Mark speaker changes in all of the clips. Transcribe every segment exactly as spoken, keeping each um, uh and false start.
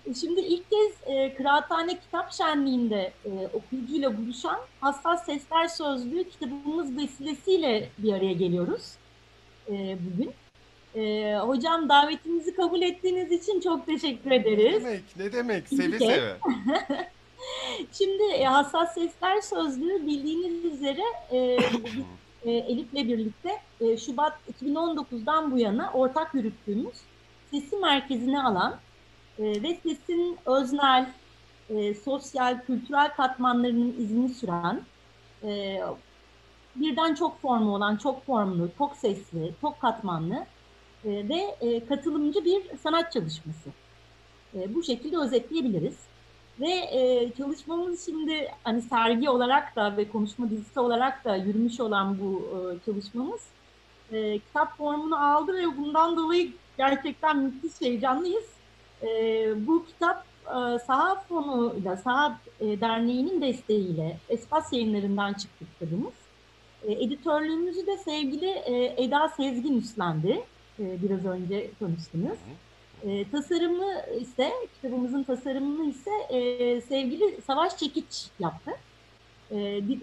Speaker 1: Şimdi ilk kez e, Kıraathane Kitap Şenliği'nde e, okuyucuyla buluşan Hassas Sesler Sözlüğü kitabımız vesilesiyle bir araya geliyoruz e, bugün. E, hocam davetimizi kabul ettiğiniz için çok teşekkür
Speaker 2: Ne
Speaker 1: ederiz.
Speaker 2: demek? Ne demek?
Speaker 1: İkinci
Speaker 2: Seve
Speaker 1: kez.
Speaker 2: seve.
Speaker 1: Şimdi e, Hassas Sesler Sözlüğü bildiğiniz üzere e, biz e, Elif'le birlikte e, Şubat iki bin on dokuzdan bu yana ortak yürüttüğümüz sesi merkezine alan e, ve sesin öznel, e, sosyal, kültürel katmanlarının izini süren, e, birden çok formu olan, çok formlu, çok sesli, çok katmanlı e, ve e, katılımcı bir sanat çalışması. E, bu şekilde özetleyebiliriz. Ve e, çalışmamız şimdi hani sergi olarak da ve konuşma dizisi olarak da yürümüş olan bu e, çalışmamız e, kitap formunu aldı ve bundan dolayı gerçekten müthiş heyecanlıyız. E, bu kitap e, Saha Fonu'yla, Saha e, Derneği'nin desteğiyle Espas Yayınları'ndan çıktı kitabımız. E, editörlüğümüzü de sevgili e, Eda Sezgin üstlendi. E, biraz önce konuştunuz. E, tasarımı ise, kitabımızın tasarımını ise e, sevgili Savaş Çekiç yaptı. E,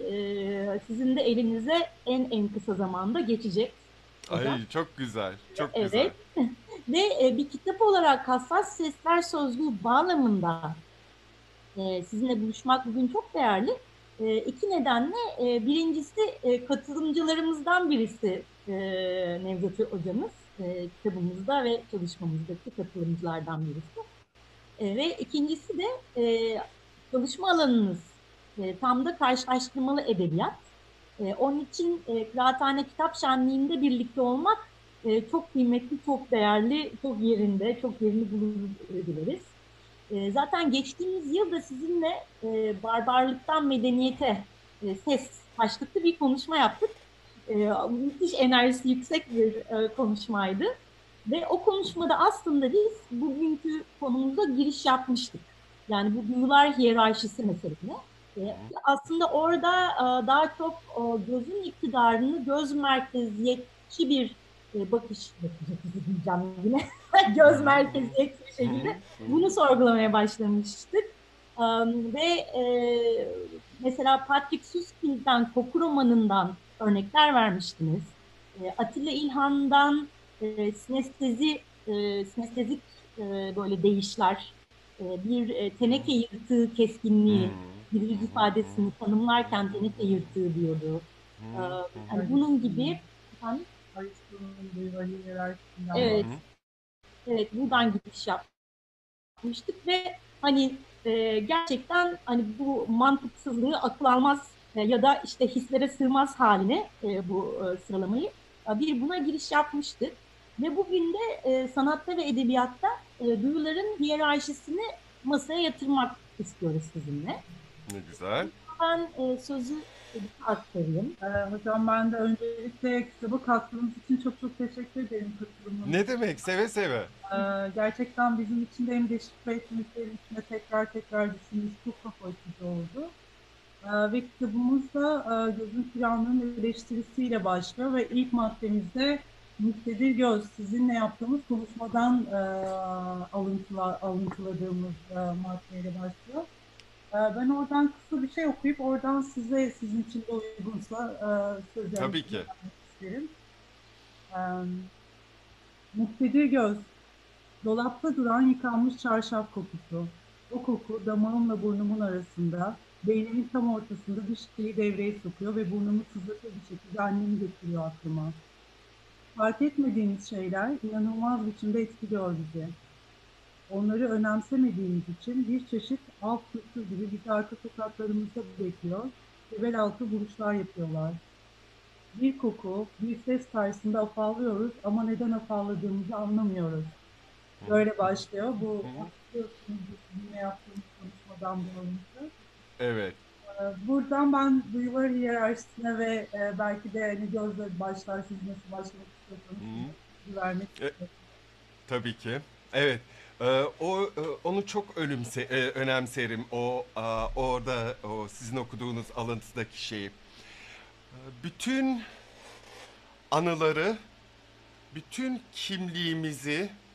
Speaker 1: e, sizin de elinize en en kısa zamanda geçecek hocam.
Speaker 2: Ay çok güzel. Çok güzel.
Speaker 1: Evet. Ve e, bir kitap olarak Hassas Sesler Sözlüğü bağlamında e, sizinle buluşmak bugün çok değerli. E, iki nedenle e, birincisi e, katılımcılarımızdan birisi e, Nevzat hocamız. E, kitabımızda ve çalışmamızdaki katılımcılardan birisi. E, ve ikincisi de e, çalışma alanınız e, tam da karşılaştırmalı edebiyat. E, onun için e, Kıraathane Kitap Şenliği'nde birlikte olmak e, çok kıymetli, çok değerli, çok yerinde, çok yerini bulur dileriz. E, zaten geçtiğimiz yıl da sizinle e, barbarlıktan medeniyete e, ses başlıklı bir konuşma yaptık. E, müthiş enerjisi yüksek bir e, konuşmaydı. Ve o konuşmada aslında biz bugünkü konumuza giriş yapmıştık. Yani bu duyular hiyerarşisi meselesine. E, aslında orada e, daha çok e, gözün iktidarını göz merkeziyetçi bir e, bakış, bakış diyeceğim yine, göz merkeziyetçi bir şekilde bunu sorgulamaya başlamıştık. Um, ve e, mesela Patrick Süskind'den, Koku romanından örnekler vermiştiniz. E, Atilla İlhan'dan e, sinestezi, e, sinestezik e, böyle değişler, e, bir e, teneke yırtığı keskinliği, bir yüz ifadesini tanımlarken teneke yırtığı diyordu. E, hani bunun gibi, efendim,
Speaker 3: Aristo'nun duyuları hiyerarşisinden
Speaker 1: evet,
Speaker 3: bahsediyor.
Speaker 1: evet buradan giriş yapmıştık ve hani e, gerçekten hani bu mantıksızlığı akıl almaz e, ya da işte hislere sığmaz haline e, bu e, sıralamayı e, bir buna giriş yapmıştık. Ve bugün de e, sanatta ve edebiyatta e, duyuların hiyerarşisini masaya yatırmak istiyoruz sizinle.
Speaker 2: Ne güzel.
Speaker 1: Ben e, sözü aktarayım.
Speaker 3: Ee, hocam ben de öncelikle kitaba katkınız için çok çok teşekkür ederim katılımınız.
Speaker 2: Ne demek? Seve seve.
Speaker 3: Ee, gerçekten bizim için de hem deşifre etmeklerin içinde tekrar tekrar düşünmesi çok kafa açıcı oldu. Ee, ve kitabımız da e, Gözün Tiranlığı'nın eleştirisiyle başlıyor ve ilk maddemizde Müktedir Göz, sizinle yaptığımız konuşmadan e, alıntıla, alıntıladığımız e, maddeyle başlıyor. Ee, Ben oradan kısa bir şey okuyup oradan size sizin için de uygunsa e, söz
Speaker 2: Tabii
Speaker 3: yarışını
Speaker 2: ki.
Speaker 3: vermek isterim. Ee, Muktedir göz, dolapta duran yıkanmış çarşaf kokusu. O koku damağımla burnumun arasında, beynimin tam ortasında bir şeyi devreye sokuyor ve burnumu sızlatır bir şekilde annemi getiriyor aklıma. Fark etmediğimiz şeyler inanılmaz biçimde etkiliyor bizi. Onları önemsemediğimiz için bir çeşit alt kültür gibi bizi arka sokaklarımızda bekliyor ve bel altı vuruşlar yapıyorlar. Bir koku, bir ses karşısında afallıyoruz ama neden afalladığımızı anlamıyoruz. Böyle başlıyor. Bu hatırlıyorsunuz sizinle yaptığımız konuşmadan bu alıntı.
Speaker 2: Evet.
Speaker 3: Ee, Buradan ben duyular hiyerarşisine ve e, belki de hani gözle başlar, siz nasıl başlamak istiyorsanız size vermek
Speaker 2: E,
Speaker 3: istiyorum.
Speaker 2: tabii ki. Evet. Ee, o e, onu çok ölümse, e, önemserim. O a, orada o sizin okuduğunuz alıntıdaki şeyi. Ee, Bütün anıları, bütün kimliğimizi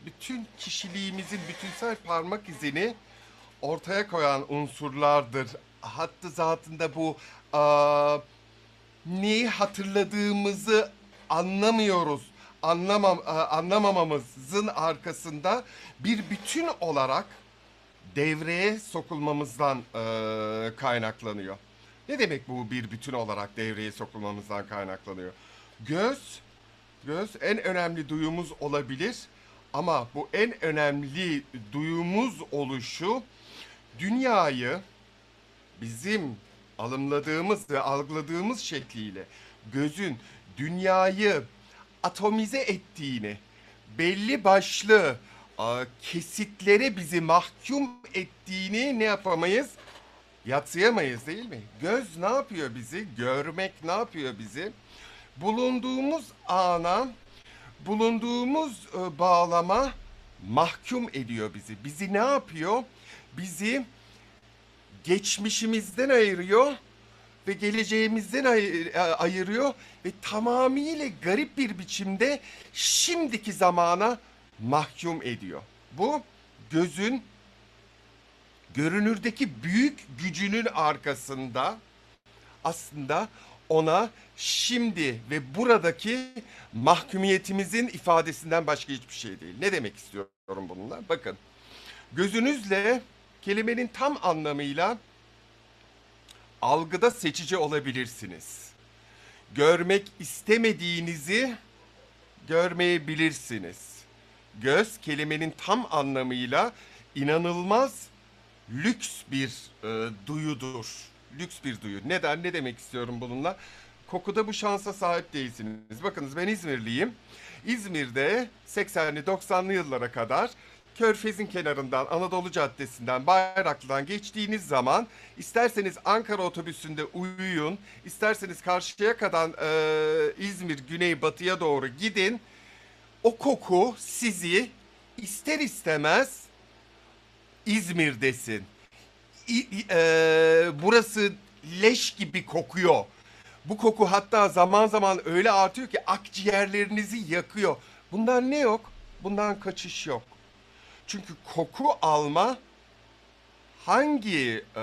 Speaker 2: bütün kişiliğimizin bütünsel parmak izini ortaya koyan unsurlardır. Hattı zatında bu aa, neyi hatırladığımızı anlamıyoruz. Anlamam, aa, anlamamamızın arkasında bir bütün olarak devreye sokulmamızdan eee, kaynaklanıyor. Ne demek bu bir bütün olarak devreye sokulmamızdan kaynaklanıyor? Göz, göz en önemli duyumuz olabilir ama bu en önemli duyumuz oluşu dünyayı bizim alımladığımız ve algıladığımız şekliyle gözün dünyayı atomize ettiğini, belli başlı a, kesitlere bizi mahkum ettiğini ne yapamayız? Yadsıyamayız değil mi? Göz ne yapıyor bizi? Görmek ne yapıyor bizi? Bulunduğumuz ana, bulunduğumuz e, bağlama mahkum ediyor bizi. Bizi ne yapıyor? Bizi geçmişimizden ayırıyor ve geleceğimizden ay- e, ayırıyor ve tamamıyla garip bir biçimde şimdiki zamana mahkum ediyor. Bu gözün görünürdeki büyük gücünün arkasında aslında ona şimdi ve buradaki mahkumiyetimizin ifadesinden başka hiçbir şey değil. Ne demek istiyorum bununla? Bakın, gözünüzle kelimenin tam anlamıyla algıda seçici olabilirsiniz. Görmek istemediğinizi görmeyebilirsiniz. Göz kelimenin tam anlamıyla inanılmaz lüks bir e, duyudur. Lüks bir duyu. Neden? Ne demek istiyorum bununla? Kokuda bu şansa sahip değilsiniz. Bakınız, ben İzmirliyim. İzmir'de seksenli doksanlı yıllara kadar Körfez'in kenarından, Anadolu Caddesi'nden, Bayraklı'dan geçtiğiniz zaman isterseniz Ankara otobüsünde uyuyun, isterseniz Karşıyaka'dan e, İzmir güneybatıya doğru gidin. O koku sizi ister istemez İzmir'desin. İ- i- e, burası leş gibi kokuyor. Bu koku hatta zaman zaman öyle artıyor ki akciğerlerinizi yakıyor. Bundan ne yok? Bundan kaçış yok. Çünkü koku alma hangi e,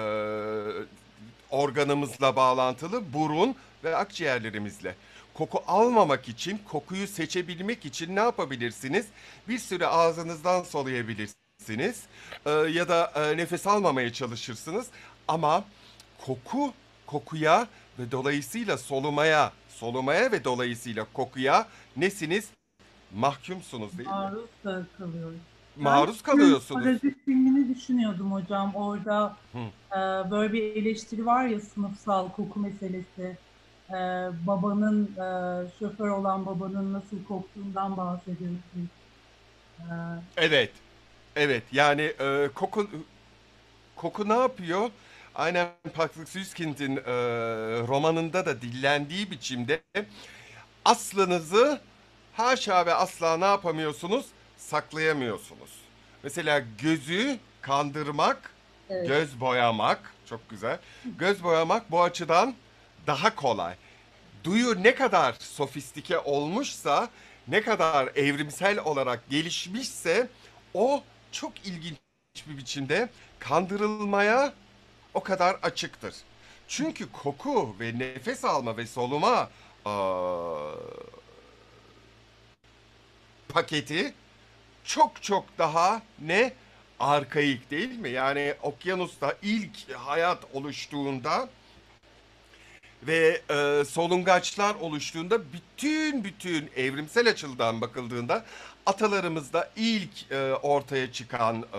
Speaker 2: organımızla bağlantılı? Burun ve akciğerlerimizle. Koku almamak için, kokuyu seçebilmek için ne yapabilirsiniz? Bir süre ağzınızdan soluyabilirsiniz. E, ya da e, nefes almamaya çalışırsınız. Ama koku, kokuya ve dolayısıyla solumaya, solumaya ve dolayısıyla kokuya nesiniz? Mahkumsunuz değil mi?
Speaker 3: Maruz da kalıyoruz. Ben
Speaker 2: Maruz kalıyorsunuz.
Speaker 3: Parazit filmini düşünüyordum hocam. Orada
Speaker 2: Hı.
Speaker 3: e, böyle bir eleştiri var ya, sınıfsal koku meselesi. E, babanın, e, şoför olan babanın nasıl koktuğundan bahsediyorsun. E,
Speaker 2: Evet, evet. Yani e, koku koku ne yapıyor? Aynen Patrick Süskind'in e, romanında da dillendiği biçimde aslınızı haşa ve asla ne yapamıyorsunuz? Saklayamıyorsunuz. Mesela gözü kandırmak,
Speaker 1: Evet.
Speaker 2: göz boyamak, çok güzel. Göz boyamak bu açıdan daha kolay. Duyu ne kadar sofistike olmuşsa, ne kadar evrimsel olarak gelişmişse o çok ilginç bir biçimde kandırılmaya o kadar açıktır. Çünkü koku ve nefes alma ve soluma aa, paketi çok çok daha ne arkaik değil mi? Yani okyanusta ilk hayat oluştuğunda ve e, solungaçlar oluştuğunda bütün bütün evrimsel açıdan bakıldığında atalarımızda ilk e, ortaya çıkan e,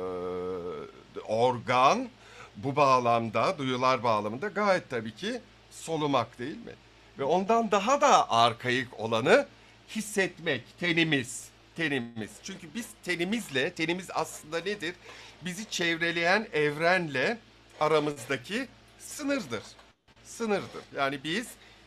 Speaker 2: organ bu bağlamda, duyular bağlamında gayet tabii ki solumak değil mi? Ve ondan daha da arkaik olanı hissetmek, tenimiz, tenimiz. Çünkü biz tenimizle, tenimiz aslında nedir? Bizi çevreleyen evrenle aramızdaki sınırdır. Sınırdır. Yani biz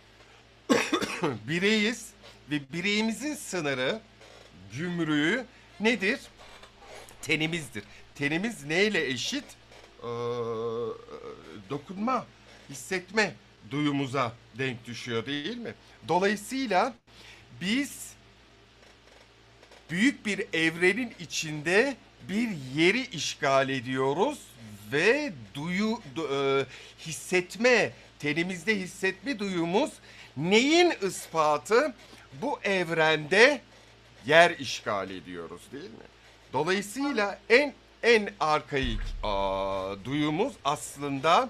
Speaker 2: bireyiz ve bireyimizin sınırı, gümrüğü nedir? Tenimizdir. Tenimiz neyle eşit? Ee, dokunma, hissetme duyumuza denk düşüyor değil mi? Dolayısıyla biz büyük bir evrenin içinde bir yeri işgal ediyoruz ve duyu du- e, hissetme, tenimizde hissetme duyumuz neyin ispatı? Bu evrende yer işgal ediyoruz, değil mi? Dolayısıyla en en arkaik aa, duyumuz aslında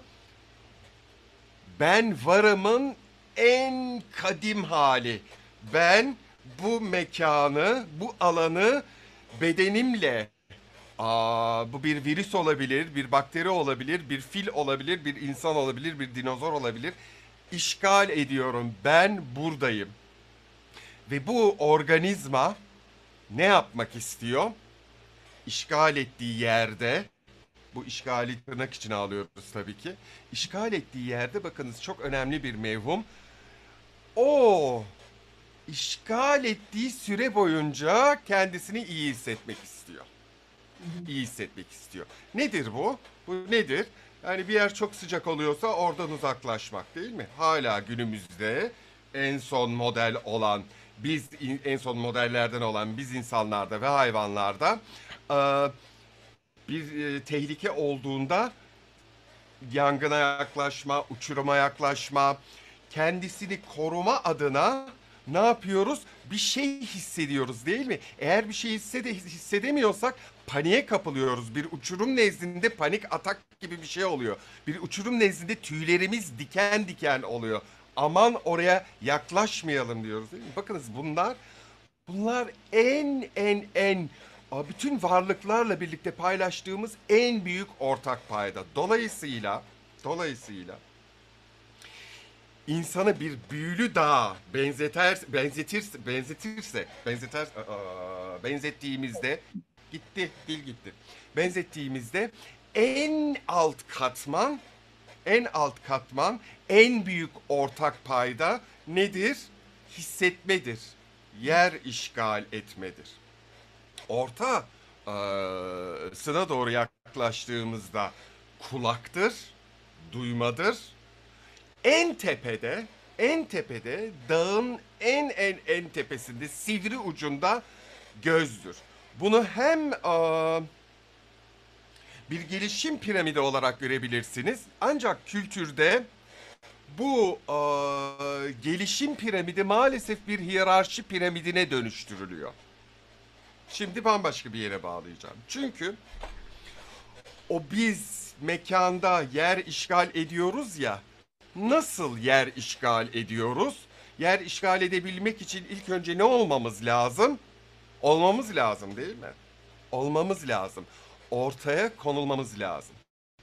Speaker 2: ben varımın en kadim hali. Ben bu mekanı, bu alanı bedenimle, aa, bu bir virüs olabilir, bir bakteri olabilir, bir fil olabilir, bir insan olabilir, bir dinozor olabilir. İşgal ediyorum. Ben buradayım. Ve bu organizma ne yapmak istiyor? İşgal ettiği yerde, bu işgali tırnak içine alıyoruz tabii ki. İşgal ettiği yerde bakınız çok önemli bir mevhum. O işgal ettiği süre boyunca kendisini iyi hissetmek istiyor. İyi hissetmek istiyor. Nedir bu? Bu nedir? Yani bir yer çok sıcak oluyorsa oradan uzaklaşmak, değil mi? Hala günümüzde en son model olan biz en son modellerden olan biz insanlarda ve hayvanlarda e, bir e, tehlike olduğunda yangına yaklaşma, uçuruma yaklaşma, kendisini koruma adına ne yapıyoruz? Bir şey hissediyoruz, değil mi? Eğer bir şey hissede hissedemiyorsak paniğe kapılıyoruz. Bir uçurum nezdinde panik atak gibi bir şey oluyor. Bir uçurum nezdinde tüylerimiz diken diken oluyor. Aman oraya yaklaşmayalım diyoruz, değil mi? Bakınız bunlar Bunlar en en en bütün varlıklarla birlikte paylaştığımız en büyük ortak payda. Dolayısıyla dolayısıyla insanı bir büyülü dağa benzeter benzetirse benzetirse benzeter aa, benzettiğimizde gitti dil gitti. Benzettiğimizde en alt katman en alt katman en büyük ortak payda nedir? Hissetmedir. Yer işgal etmedir. Orta eee sına doğru yaklaştığımızda kulaktır, duymadır. En tepede, en tepede dağın en en en tepesinde sivri ucunda gözdür. Bunu hem eee, bir gelişim piramidi olarak görebilirsiniz. Ancak kültürde bu eee, gelişim piramidi maalesef bir hiyerarşi piramidine dönüştürülüyor. Şimdi bambaşka bir yere bağlayacağım. Çünkü o biz mekanda yer işgal ediyoruz ya. Nasıl yer işgal ediyoruz? Yer işgal edebilmek için ilk önce ne olmamız lazım? Olmamız lazım, değil mi? Olmamız lazım. Ortaya konulmamız lazım.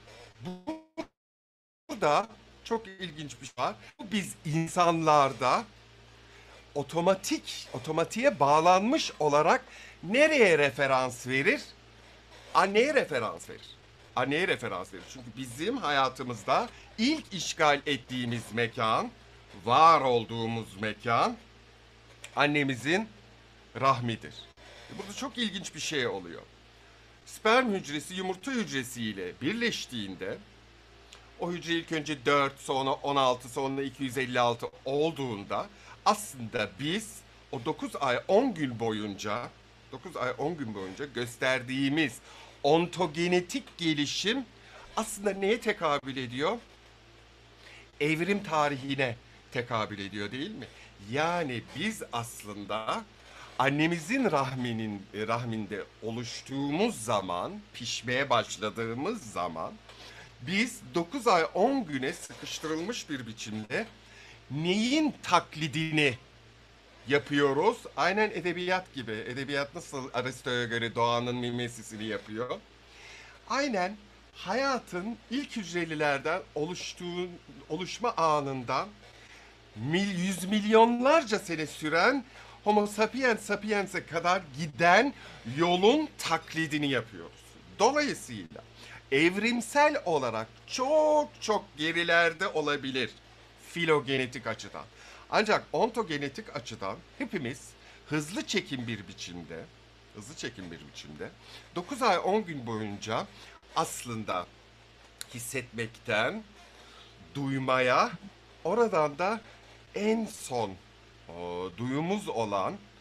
Speaker 2: Burada çok ilginç bir şey var. Bu biz insanlarda otomatik, otomatiğe bağlanmış olarak nereye referans verir? Anneye referans verir. Anneye referans verir. Çünkü bizim hayatımızda ilk işgal ettiğimiz mekan, var olduğumuz mekan annemizin rahmidir. Burada çok ilginç bir şey oluyor. Sperm hücresi yumurta hücresiyle birleştiğinde o hücre ilk önce dört, sonra on altı, sonra iki yüz elli altı olduğunda aslında biz o dokuz ay on gün boyunca dokuz ay on gün boyunca gösterdiğimiz ontogenetik gelişim aslında neye tekabül ediyor? Evrim tarihine tekabül ediyor, değil mi? Yani biz aslında annemizin rahminin rahminde oluştuğumuz zaman, pişmeye başladığımız zaman biz dokuz ay on güne sıkıştırılmış bir biçimde neyin taklidini yapıyoruz? Aynen edebiyat gibi. Edebiyat nasıl Aristo'ya göre doğanın mimesisini yapıyor? Aynen hayatın ilk hücrelilerden oluştuğu oluşma anından mil, yüz milyonlarca sene süren Homo sapiens sapiens'e kadar giden yolun taklidini yapıyoruz. Dolayısıyla evrimsel olarak çok çok gerilerde olabilir filogenetik açıdan. Ancak ontogenetik açıdan hepimiz hızlı çekim bir biçimde, hızlı çekim bir biçimde dokuz ay on gün boyunca aslında hissetmekten duymaya, oradan da en son o, duyumuz olan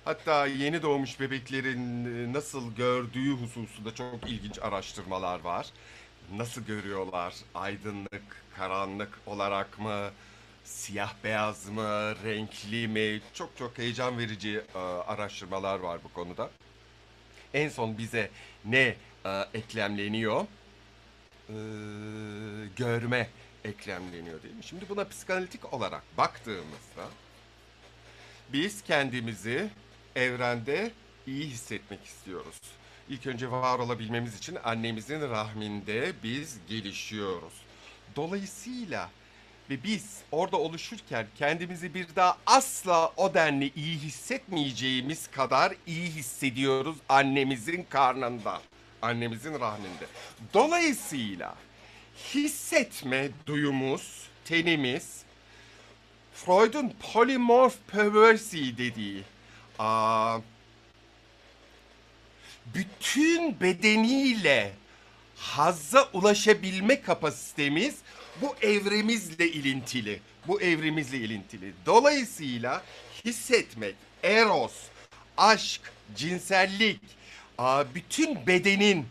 Speaker 2: Hatta yeni doğmuş bebeklerin e, nasıl gördüğü hususunda çok ilginç araştırmalar var. Nasıl görüyorlar? Aydınlık, karanlık olarak mı? Siyah beyaz mı? Renkli mi? Çok çok heyecan verici e, araştırmalar var bu konuda. En son bize ne e, eklemleniyor? E, Görme eklemleniyor değil mi? Şimdi buna psikanalitik olarak baktığımızda biz kendimizi evrende iyi hissetmek istiyoruz. İlk önce var olabilmemiz için annemizin rahminde biz gelişiyoruz. Dolayısıyla ve biz orada oluşurken kendimizi bir daha asla o denli iyi hissetmeyeceğimiz kadar iyi hissediyoruz annemizin karnında, annemizin rahminde. Dolayısıyla hissetme duyumuz, tenimiz, Freud'un polymorph perversity dediği, aa, bütün bedeniyle hazza ulaşabilme kapasitemiz bu evremizle ilintili. Bu evrimizle ilintili. Dolayısıyla hissetmek, eros, aşk, cinsellik, aa, bütün bedenin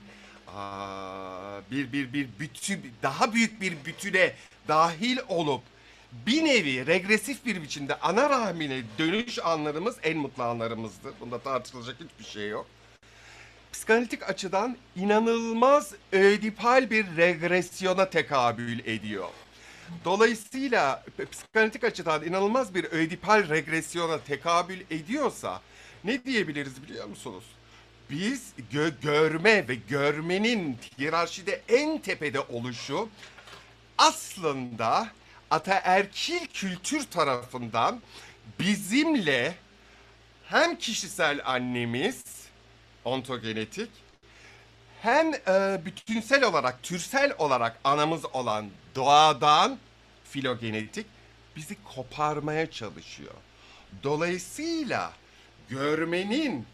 Speaker 2: aa, bir bir bir bütün daha büyük bir bütüne dahil olup bir nevi regresif bir biçimde ana rahmine dönüş anlarımız en mutlu anlarımızdı. Bunda tartışılacak hiçbir şey yok. Psikanalitik açıdan inanılmaz ödipal bir regresyona tekabül ediyor. Dolayısıyla psikanalitik açıdan inanılmaz bir ödipal regresyona tekabül ediyorsa ne diyebiliriz biliyor musunuz? Biz gö- görme ve görmenin hiyerarşide en tepede oluşu aslında ataerkil kültür tarafından bizimle hem kişisel annemiz ontogenetik hem e, bütünsel olarak, türsel olarak anamız olan doğadan filogenetik bizi koparmaya çalışıyor. Dolayısıyla görmenin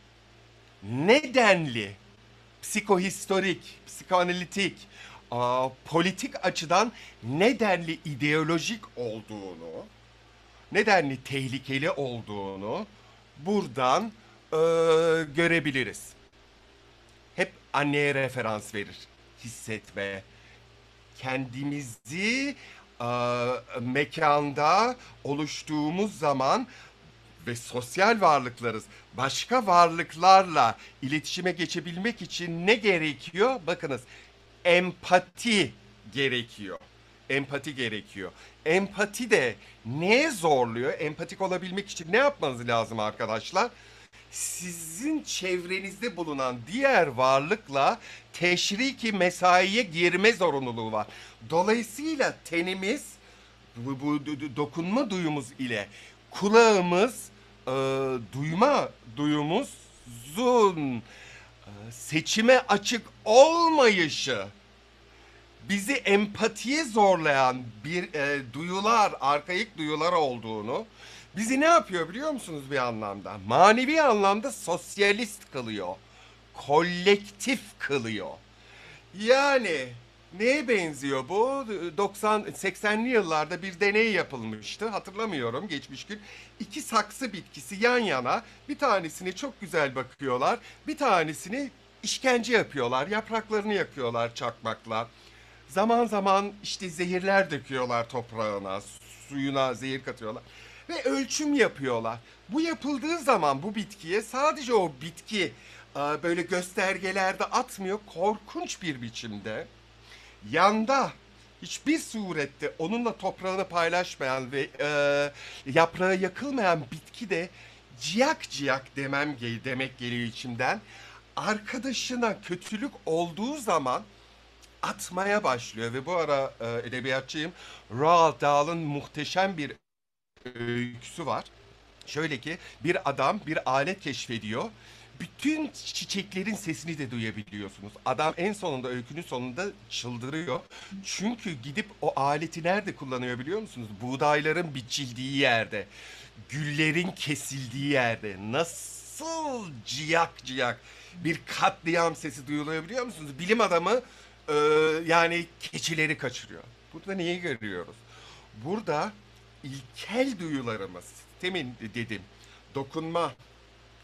Speaker 2: nedenli, psikohistorik, psikoanalitik, a, politik açıdan nedenli ideolojik olduğunu, nedenli tehlikeli olduğunu buradan e, görebiliriz. Hep anneye referans verir. Hissetme, kendimizi e, mekanda oluştuğumuz zaman ve sosyal varlıklarız. Başka varlıklarla iletişime geçebilmek için ne gerekiyor? Bakınız, empati gerekiyor. Empati gerekiyor. Empati de neye zorluyor? Empatik olabilmek için ne yapmanız lazım arkadaşlar? Sizin çevrenizde bulunan diğer varlıkla teşriki mesaiye girme zorunluluğu var. Dolayısıyla tenimiz, bu, bu dokunma duyumuz ile kulağımız, e, duyma duyumuzun e, seçime açık olmayışı bizi empatiye zorlayan bir e, duyular, arkaik duyular olduğunu, bizi ne yapıyor biliyor musunuz bir anlamda? Manevi anlamda sosyalist kılıyor. Kolektif kılıyor. Yani neye benziyor bu? doksan seksenli yıllarda bir deney yapılmıştı. Hatırlamıyorum geçmiş gün. İki saksı bitkisi yan yana, bir tanesini çok güzel bakıyorlar. Bir tanesini işkence yapıyorlar. Yapraklarını yakıyorlar çakmakla. Zaman zaman işte zehirler döküyorlar toprağına, suyuna zehir katıyorlar ve ölçüm yapıyorlar. Bu yapıldığı zaman bu bitkiye sadece o bitki e, böyle göstergelerde atmıyor, korkunç bir biçimde yanda hiçbir surette onunla toprağını paylaşmayan ve e, yaprağı yakılmayan bitki de ciyak ciyak demem demek geliyor içimden. Arkadaşına kötülük olduğu zaman atmaya başlıyor ve bu ara e, edebiyatçıyım. Roald Dahl'ın muhteşem bir öyküsü var. Şöyle ki bir adam bir alet keşfediyor. Bütün çiçeklerin sesini de duyabiliyorsunuz. Adam en sonunda öykünün sonunda çıldırıyor. Çünkü gidip o aleti nerede kullanıyor biliyor musunuz? Buğdayların biçildiği yerde. Güllerin kesildiği yerde. Nasıl ciyak ciyak bir katliam sesi duyuluyor biliyor musunuz? Bilim adamı e, yani keçileri kaçırıyor. Burada neyi görüyoruz? Burada ilkel duyularımız, demin dedim, dokunma,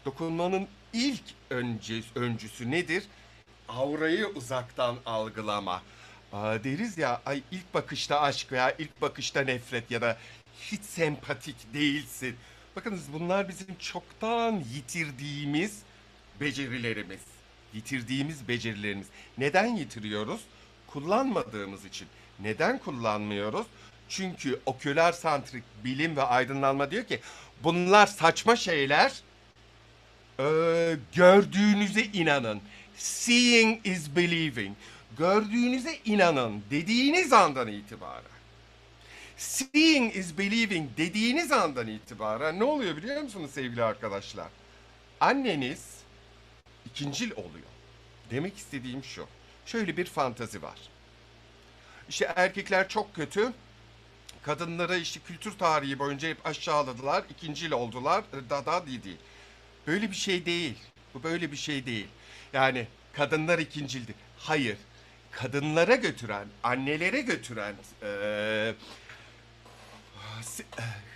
Speaker 2: Dokunmanın ilk önce, öncüsü nedir? Aurayı uzaktan algılama. Aa, deriz ya, ay ilk bakışta aşk veya ilk bakışta nefret ya da hiç sempatik değilsin. Bakınız, bunlar bizim çoktan yitirdiğimiz becerilerimiz. Yitirdiğimiz becerilerimiz. Neden yitiriyoruz? Kullanmadığımız için. Neden kullanmıyoruz? Çünkü oküler santrik bilim ve aydınlanma diyor ki bunlar saçma şeyler. Ee, gördüğünüze inanın. Seeing is believing. Gördüğünüze inanın dediğiniz andan itibaren. Seeing is believing dediğiniz andan itibaren ne oluyor biliyor musunuz sevgili arkadaşlar? Anneniz ikincil oluyor. Demek istediğim şu. Şöyle bir fantazi var. İşte erkekler çok kötü. Kadınlara işte kültür tarihi boyunca hep aşağıladılar. İkincil oldular. Dada didi. Böyle bir şey değil. Bu böyle bir şey değil. Yani kadınlar ikincildi. Hayır. Kadınlara götüren, annelere götüren, eee, se-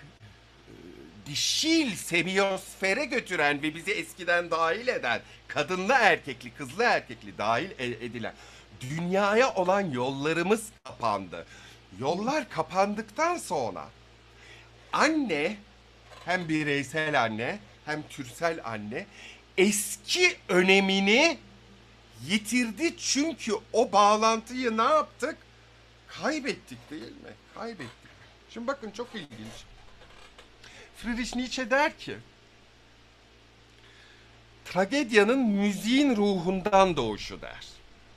Speaker 2: dişil semiyosfere götüren ve bizi eskiden dahil eden, kadınlı erkekli, kızlı erkekli dahil e- edilen dünyaya olan yollarımız kapandı. Yollar kapandıktan sonra anne, hem bireysel anne hem türsel anne eski önemini yitirdi, çünkü o bağlantıyı ne yaptık? Kaybettik değil mi? Kaybettik. Şimdi bakın, çok ilginç. Friedrich Nietzsche der ki, tragedyanın müziğin ruhundan doğuşu der.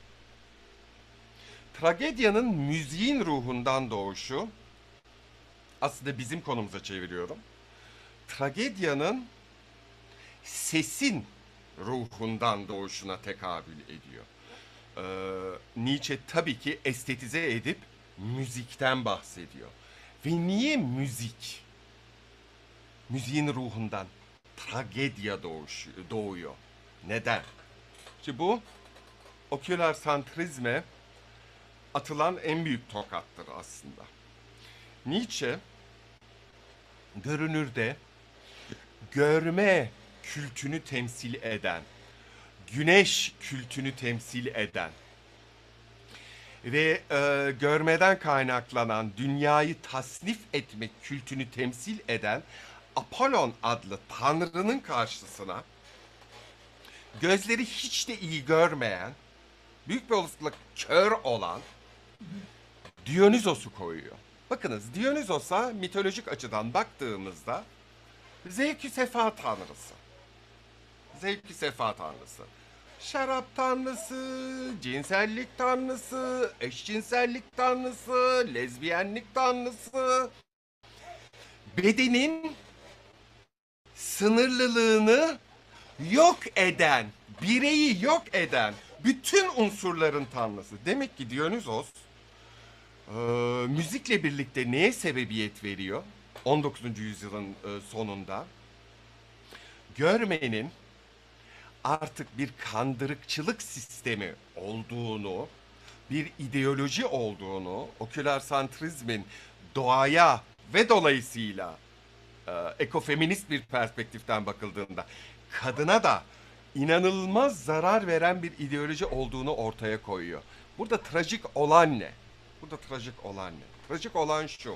Speaker 2: Tragedyanın müziğin ruhundan doğuşu, aslında bizim konumuza çeviriyorum. Tragedyanın sesin ruhundan doğuşuna tekabül ediyor. Ee, Nietzsche tabii ki estetize edip müzikten bahsediyor. Ve niye müzik? Müziğin ruhundan tragedya doğuş, doğuyor. Neden? İşte bu oküler santrizme atılan en büyük tokattır aslında. Nietzsche görünürde görme kültünü temsil eden, güneş kültünü temsil eden ve e, görmeden kaynaklanan dünyayı tasnif etmek kültünü temsil eden Apollon adlı tanrının karşısına gözleri hiç de iyi görmeyen, büyük bir olasılıkla kör olan Dionysos'u koyuyor. Bakınız, Dionysos'a mitolojik açıdan baktığımızda zevk-i sefa tanrısı. Zevk-i sefa tanrısı. Şarap tanrısı, cinsellik tanrısı, eşcinsellik tanrısı, lezbiyenlik tanrısı. Bedenin sınırlılığını yok eden, bireyi yok eden bütün unsurların tanrısı. Demek ki Dionysos e, müzikle birlikte neye sebebiyet veriyor? on dokuzuncu yüzyılın e, sonunda görmenin artık bir kandırıkçılık sistemi olduğunu, bir ideoloji olduğunu, oküler santrizmin doğaya ve dolayısıyla e, ekofeminist bir perspektiften bakıldığında kadına da inanılmaz zarar veren bir ideoloji olduğunu ortaya koyuyor. Burada trajik olan ne? Burada trajik olan ne? Trajik olan şu.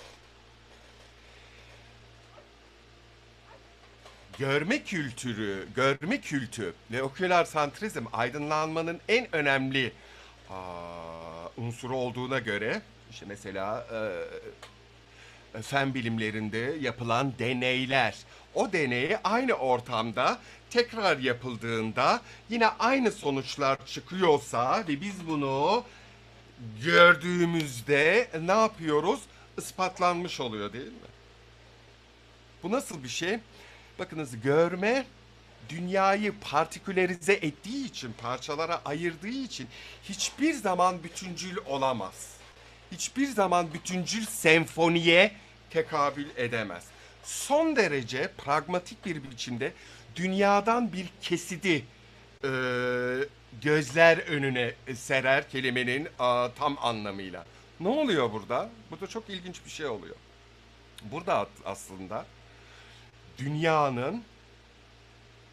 Speaker 2: Görme kültürü, görme kültü ve oküler santrizm aydınlanmanın en önemli aa, unsuru olduğuna göre, işte mesela e, fen bilimlerinde yapılan deneyler, o deneyi aynı ortamda tekrar yapıldığında yine aynı sonuçlar çıkıyorsa ve biz bunu gördüğümüzde ne yapıyoruz? Ispatlanmış oluyor değil mi? Bu nasıl bir şey? Bakınız, görme dünyayı partikülerize ettiği için, parçalara ayırdığı için hiçbir zaman bütüncül olamaz. Hiçbir zaman bütüncül senfoniye tekabül edemez. Son derece pragmatik bir biçimde dünyadan bir kesidi e, gözler önüne serer kelimenin a, tam anlamıyla. Ne oluyor burada? Burada çok ilginç bir şey oluyor. Burada aslında dünyanın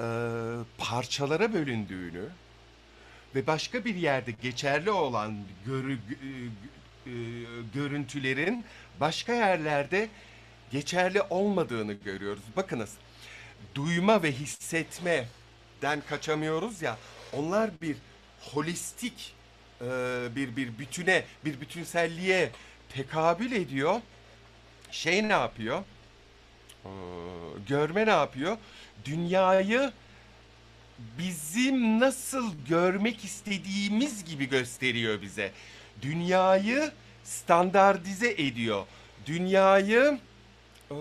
Speaker 2: e, parçalara bölündüğünü ve başka bir yerde geçerli olan görü, e, görüntülerin başka yerlerde geçerli olmadığını görüyoruz. Bakınız, duyma ve hissetmeden kaçamıyoruz ya, onlar bir holistik e, bir bir bütüne, bir bütünselliğe tekabül ediyor. Şey ne yapıyor? Ee, görme ne yapıyor? Dünyayı bizim nasıl görmek istediğimiz gibi gösteriyor bize. Dünyayı standartize ediyor. Dünyayı e,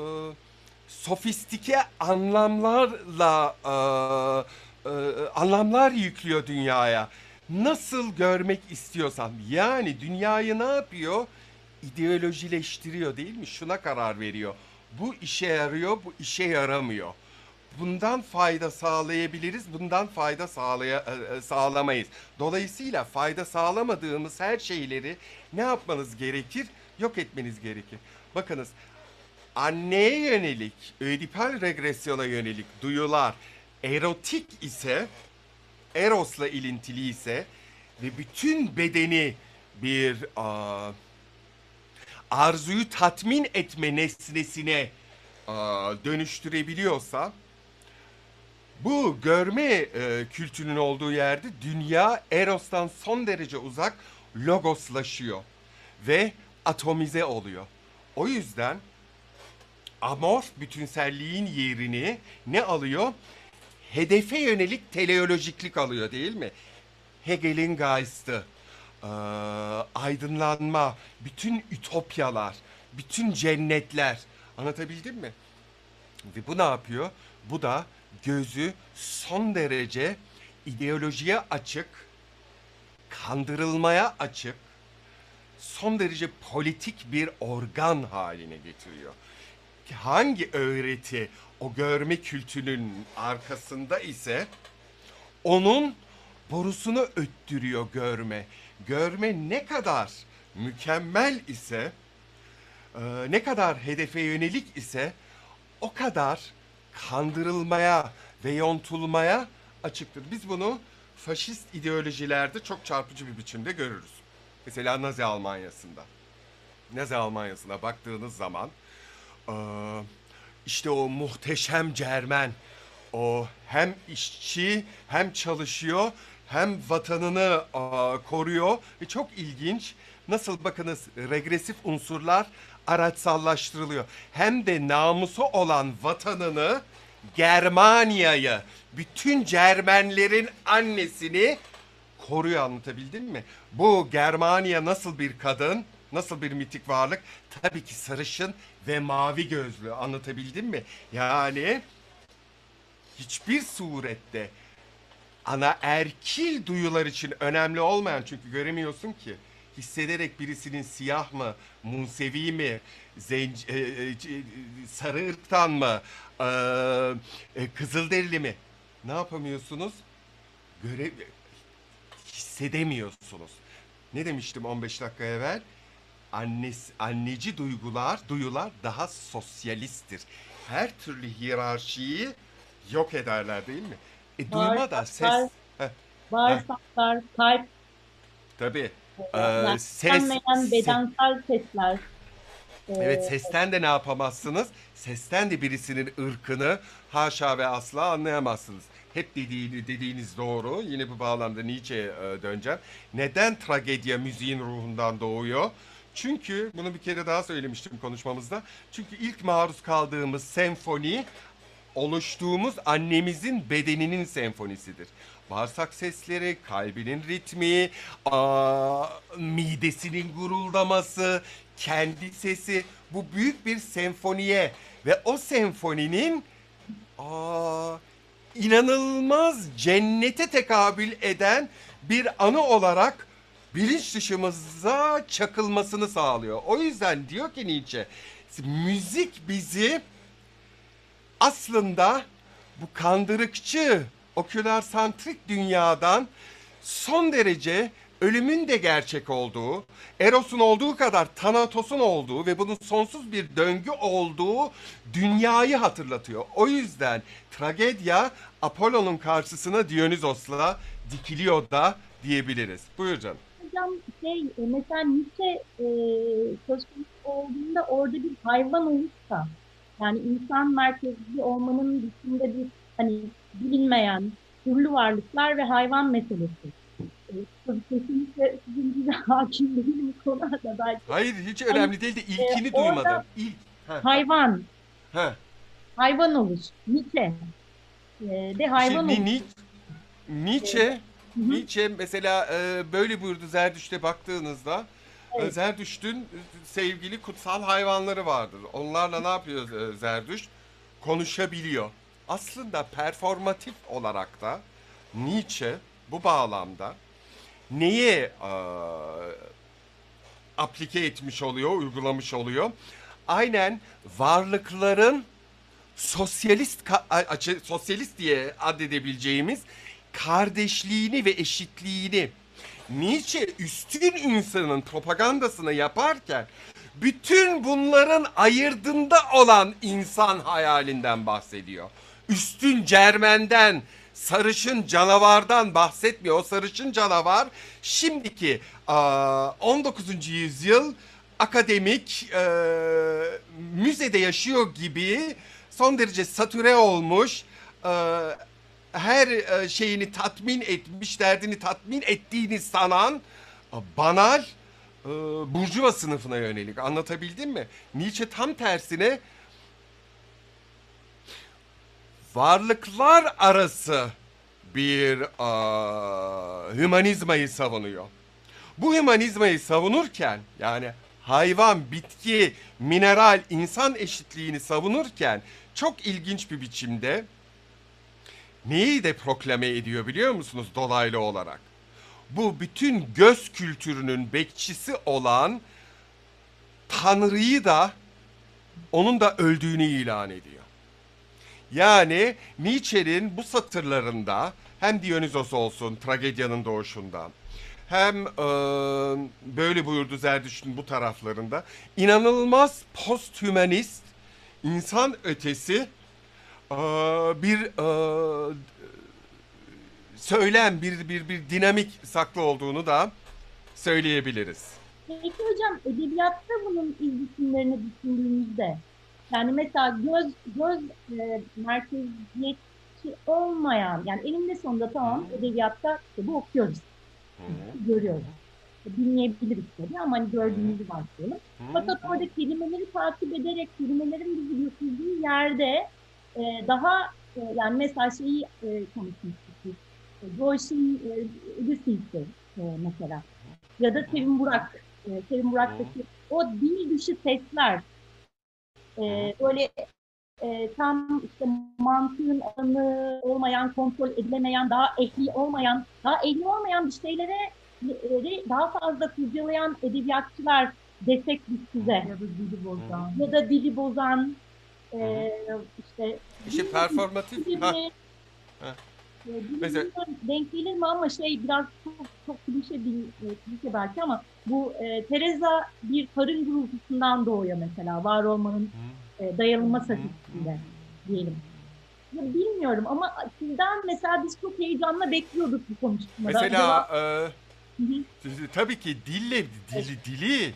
Speaker 2: sofistike anlamlarla e, e, anlamlar yüklüyor dünyaya. Nasıl görmek istiyorsan. Yani dünyayı ne yapıyor? İdeolojileştiriyor, değil mi? Şuna karar veriyor. Bu işe yarıyor, bu işe yaramıyor. Bundan fayda sağlayabiliriz, bundan fayda sağlaya, e, e, sağlamayız. Dolayısıyla fayda sağlamadığımız her şeyleri ne yapmanız gerekir? Yok etmeniz gerekir. Bakınız, anneye yönelik, ödipal regresyona yönelik duyular erotik ise, erosla ilintili ise ve bütün bedeni bir aa, arzuyu tatmin etme nesnesine aa, dönüştürebiliyorsa, bu görme e, kültürünün olduğu yerde dünya Eros'tan son derece uzak, logoslaşıyor ve atomize oluyor. O yüzden amorf bütünselliğin yerini ne alıyor? Hedefe yönelik teleolojiklik alıyor, değil mi? Hegel'in Geist'ı, e, aydınlanma, bütün ütopyalar, bütün cennetler. Anlatabildim mi? Ve bu ne yapıyor? Bu da gözü son derece ideolojiye açık, kandırılmaya açık, son derece politik bir organ haline getiriyor. Hangi öğreti o görme kültürünün arkasında ise onun borusunu öttürüyor görme. Görme ne kadar mükemmel ise, e, ne kadar hedefe yönelik ise o kadar kandırılmaya ve yontulmaya açıktır. Biz bunu faşist ideolojilerde çok çarpıcı bir biçimde görürüz. Mesela Nazi Almanyası'nda. Nazi Almanyası'na baktığınız zaman eee, işte o muhteşem Cermen, o hem işçi hem çalışıyor hem vatanını aa, koruyor ve çok ilginç. Nasıl, bakınız, regresif unsurlar araçsallaştırılıyor. Hem de namusu olan vatanını, Germanya'yı, bütün Cermenlerin annesini koruyor, anlatabildim mi? Bu Germania nasıl bir kadın, nasıl bir mitik varlık? Tabii ki sarışın ve mavi gözlü, anlatabildim mi? Yani hiçbir surette ana erkil duyular için önemli olmayan, çünkü göremiyorsun ki, hissederek birisinin siyah mı, Musevi mi, zenci, e, e, c- sarı ırktan mı, e, e, Kızılderili mi, ne yapamıyorsunuz? Göre, hissedemiyorsunuz. Ne demiştim on beş dakika evvel? Annesi, anneci duygular, duyular daha sosyalisttir. Her türlü hiyerarşiyi yok ederler, değil mi? E, duyma da ses.
Speaker 1: Bağırsaklar,
Speaker 2: Heh, heh,
Speaker 1: bağırsaklar, kalp,
Speaker 2: tabii.
Speaker 1: e,
Speaker 2: Ee,
Speaker 1: yani
Speaker 2: ses,
Speaker 1: istenmeyen
Speaker 2: se-
Speaker 1: bedensel sesler. E,
Speaker 2: evet, sesten de ne yapamazsınız? Sesten de birisinin ırkını haşa ve asla anlayamazsınız. Hep dediğini, dediğiniz doğru. Yine bu bağlamda Nietzsche'ye e, döneceğim. Neden tragedya müziğin ruhundan doğuyor? Çünkü bunu bir kere daha söylemiştim konuşmamızda. Çünkü ilk maruz kaldığımız senfoni oluştuğumuz annemizin bedeninin senfonisidir. Bağırsak sesleri, kalbinin ritmi, aa, midesinin guruldaması, kendi sesi, bu büyük bir senfoniye ve o senfoninin aa, inanılmaz cennete tekabül eden bir anı olarak bilinç dışımıza çakılmasını sağlıyor. O yüzden diyor ki Nietzsche, müzik bizi aslında bu kandırıkçı, okülarsantrik dünyadan son derece ölümün de gerçek olduğu, Eros'un olduğu kadar Thanatos'un olduğu ve bunun sonsuz bir döngü olduğu dünyayı hatırlatıyor. O yüzden tragedya Apollo'nun karşısına Dionysos'la dikiliyor da diyebiliriz. Buyur canım.
Speaker 1: Hocam şey e, mesela Nietzsche e, söz konusu olduğunda orada bir hayvan olursa yani insan merkezli olmanın dışında bir hani bilinmeyen türlü varlıklar ve hayvan meselesi. E, tabii kesinlikle sizin gibi hakim değilim bu konuda belki.
Speaker 2: Hayır hiç
Speaker 1: Hani
Speaker 2: önemli değil de
Speaker 1: e,
Speaker 2: ilkini
Speaker 1: orada
Speaker 2: duymadım. İlk. Heh,
Speaker 1: hayvan,
Speaker 2: heh.
Speaker 1: hayvan olur. Nietzsche e, de hayvan
Speaker 2: Şimdi
Speaker 1: olur.
Speaker 2: Ni- Nietzsche,
Speaker 1: Hı hı.
Speaker 2: Nietzsche mesela e, böyle buyurdu Zerdüşt'e baktığınızda. e,
Speaker 1: Evet.
Speaker 2: Zerdüşt'ün sevgili kutsal hayvanları vardır. Onlarla ne yapıyor e, Zerdüşt? Konuşabiliyor. Aslında performatif olarak da Nietzsche bu bağlamda neye e, aplike etmiş oluyor, uygulamış oluyor? Aynen varlıkların sosyalist ka- açı, sosyalist diye adedebileceğimiz kardeşliğini ve eşitliğini Nietzsche üstün insanın propagandasını yaparken bütün bunların ayırdında olan insan hayalinden bahsediyor. Üstün Cermen'den, sarışın canavardan bahsetmiyor. O sarışın canavar şimdiki aa, on dokuzuncu yüzyıl akademik e, müzede yaşıyor gibi son derece satüre olmuş, e, her e, şeyini tatmin etmiş, derdini tatmin ettiğini sanan e, banal e, burjuva sınıfına yönelik. Anlatabildim mi? Nietzsche tam tersine varlıklar arası bir e, hümanizmayı savunuyor. Bu hümanizmayı savunurken yani hayvan, bitki, mineral, insan eşitliğini savunurken çok ilginç bir biçimde neyi de proklame ediyor biliyor musunuz dolaylı olarak? Bu bütün göz kültürünün bekçisi olan Tanrı'yı da onun da öldüğünü ilan ediyor. Yani Nietzsche'nin bu satırlarında hem Dionysos olsun tragedyanın doğuşundan hem e, böyle buyurdu Zerdüşt'ün bu taraflarında inanılmaz posthümanist insan ötesi e, bir e, söylem bir, bir bir dinamik saklı olduğunu da söyleyebiliriz.
Speaker 1: Peki hocam edebiyatta bunun izletimlerini düşündüğümüzde yani mesela göz göz e, merkeziyetçi olmayan yani eninde sonunda tamam edebiyatta kitabı okuyoruz,
Speaker 2: Hı hı,
Speaker 1: görüyoruz. Dinleyebiliriz tabii ama hani
Speaker 2: hı
Speaker 1: gördüğümüzü varsayalım.
Speaker 2: hı,
Speaker 1: Fakat
Speaker 2: hı.
Speaker 1: orada kelimeleri takip ederek kelimelerin bizi götürdüğü yerde e, daha e, yani mesela şeyi e, konuşmuştuk biz. E, Joyce'in e, Ulysses'i e, mesela ya da Sevim Burak, e, Sevim Burak'taki o dil dışı sesler e, böyle e, tam işte mantığın alanı olmayan, kontrol edilemeyen, daha ehli olmayan, daha ehli olmayan bir şeylere e, daha fazla kurcalayan edebiyatçılar desek biz size.
Speaker 3: Ya da dili bozan.
Speaker 1: Ya da dili bozan, e, işte
Speaker 2: İşte performatif
Speaker 1: gibi
Speaker 2: ha,
Speaker 1: e,
Speaker 2: ha.
Speaker 1: bilmiyorum
Speaker 2: Mesela
Speaker 1: denk gelir mi ama şey biraz çok çok klişe bir e, klişe belki ama bu e, Teresa bir karın gurultusundan doğuyor mesela var olmanın e, dayanılmaz hafifliğinde diyelim. Ya bilmiyorum ama sizden mesela biz çok heyecanla bekliyorduk bu konuşmada.
Speaker 2: mesela
Speaker 1: Cevap.
Speaker 2: e,
Speaker 1: Hı hı.
Speaker 2: tabii ki dille dili dili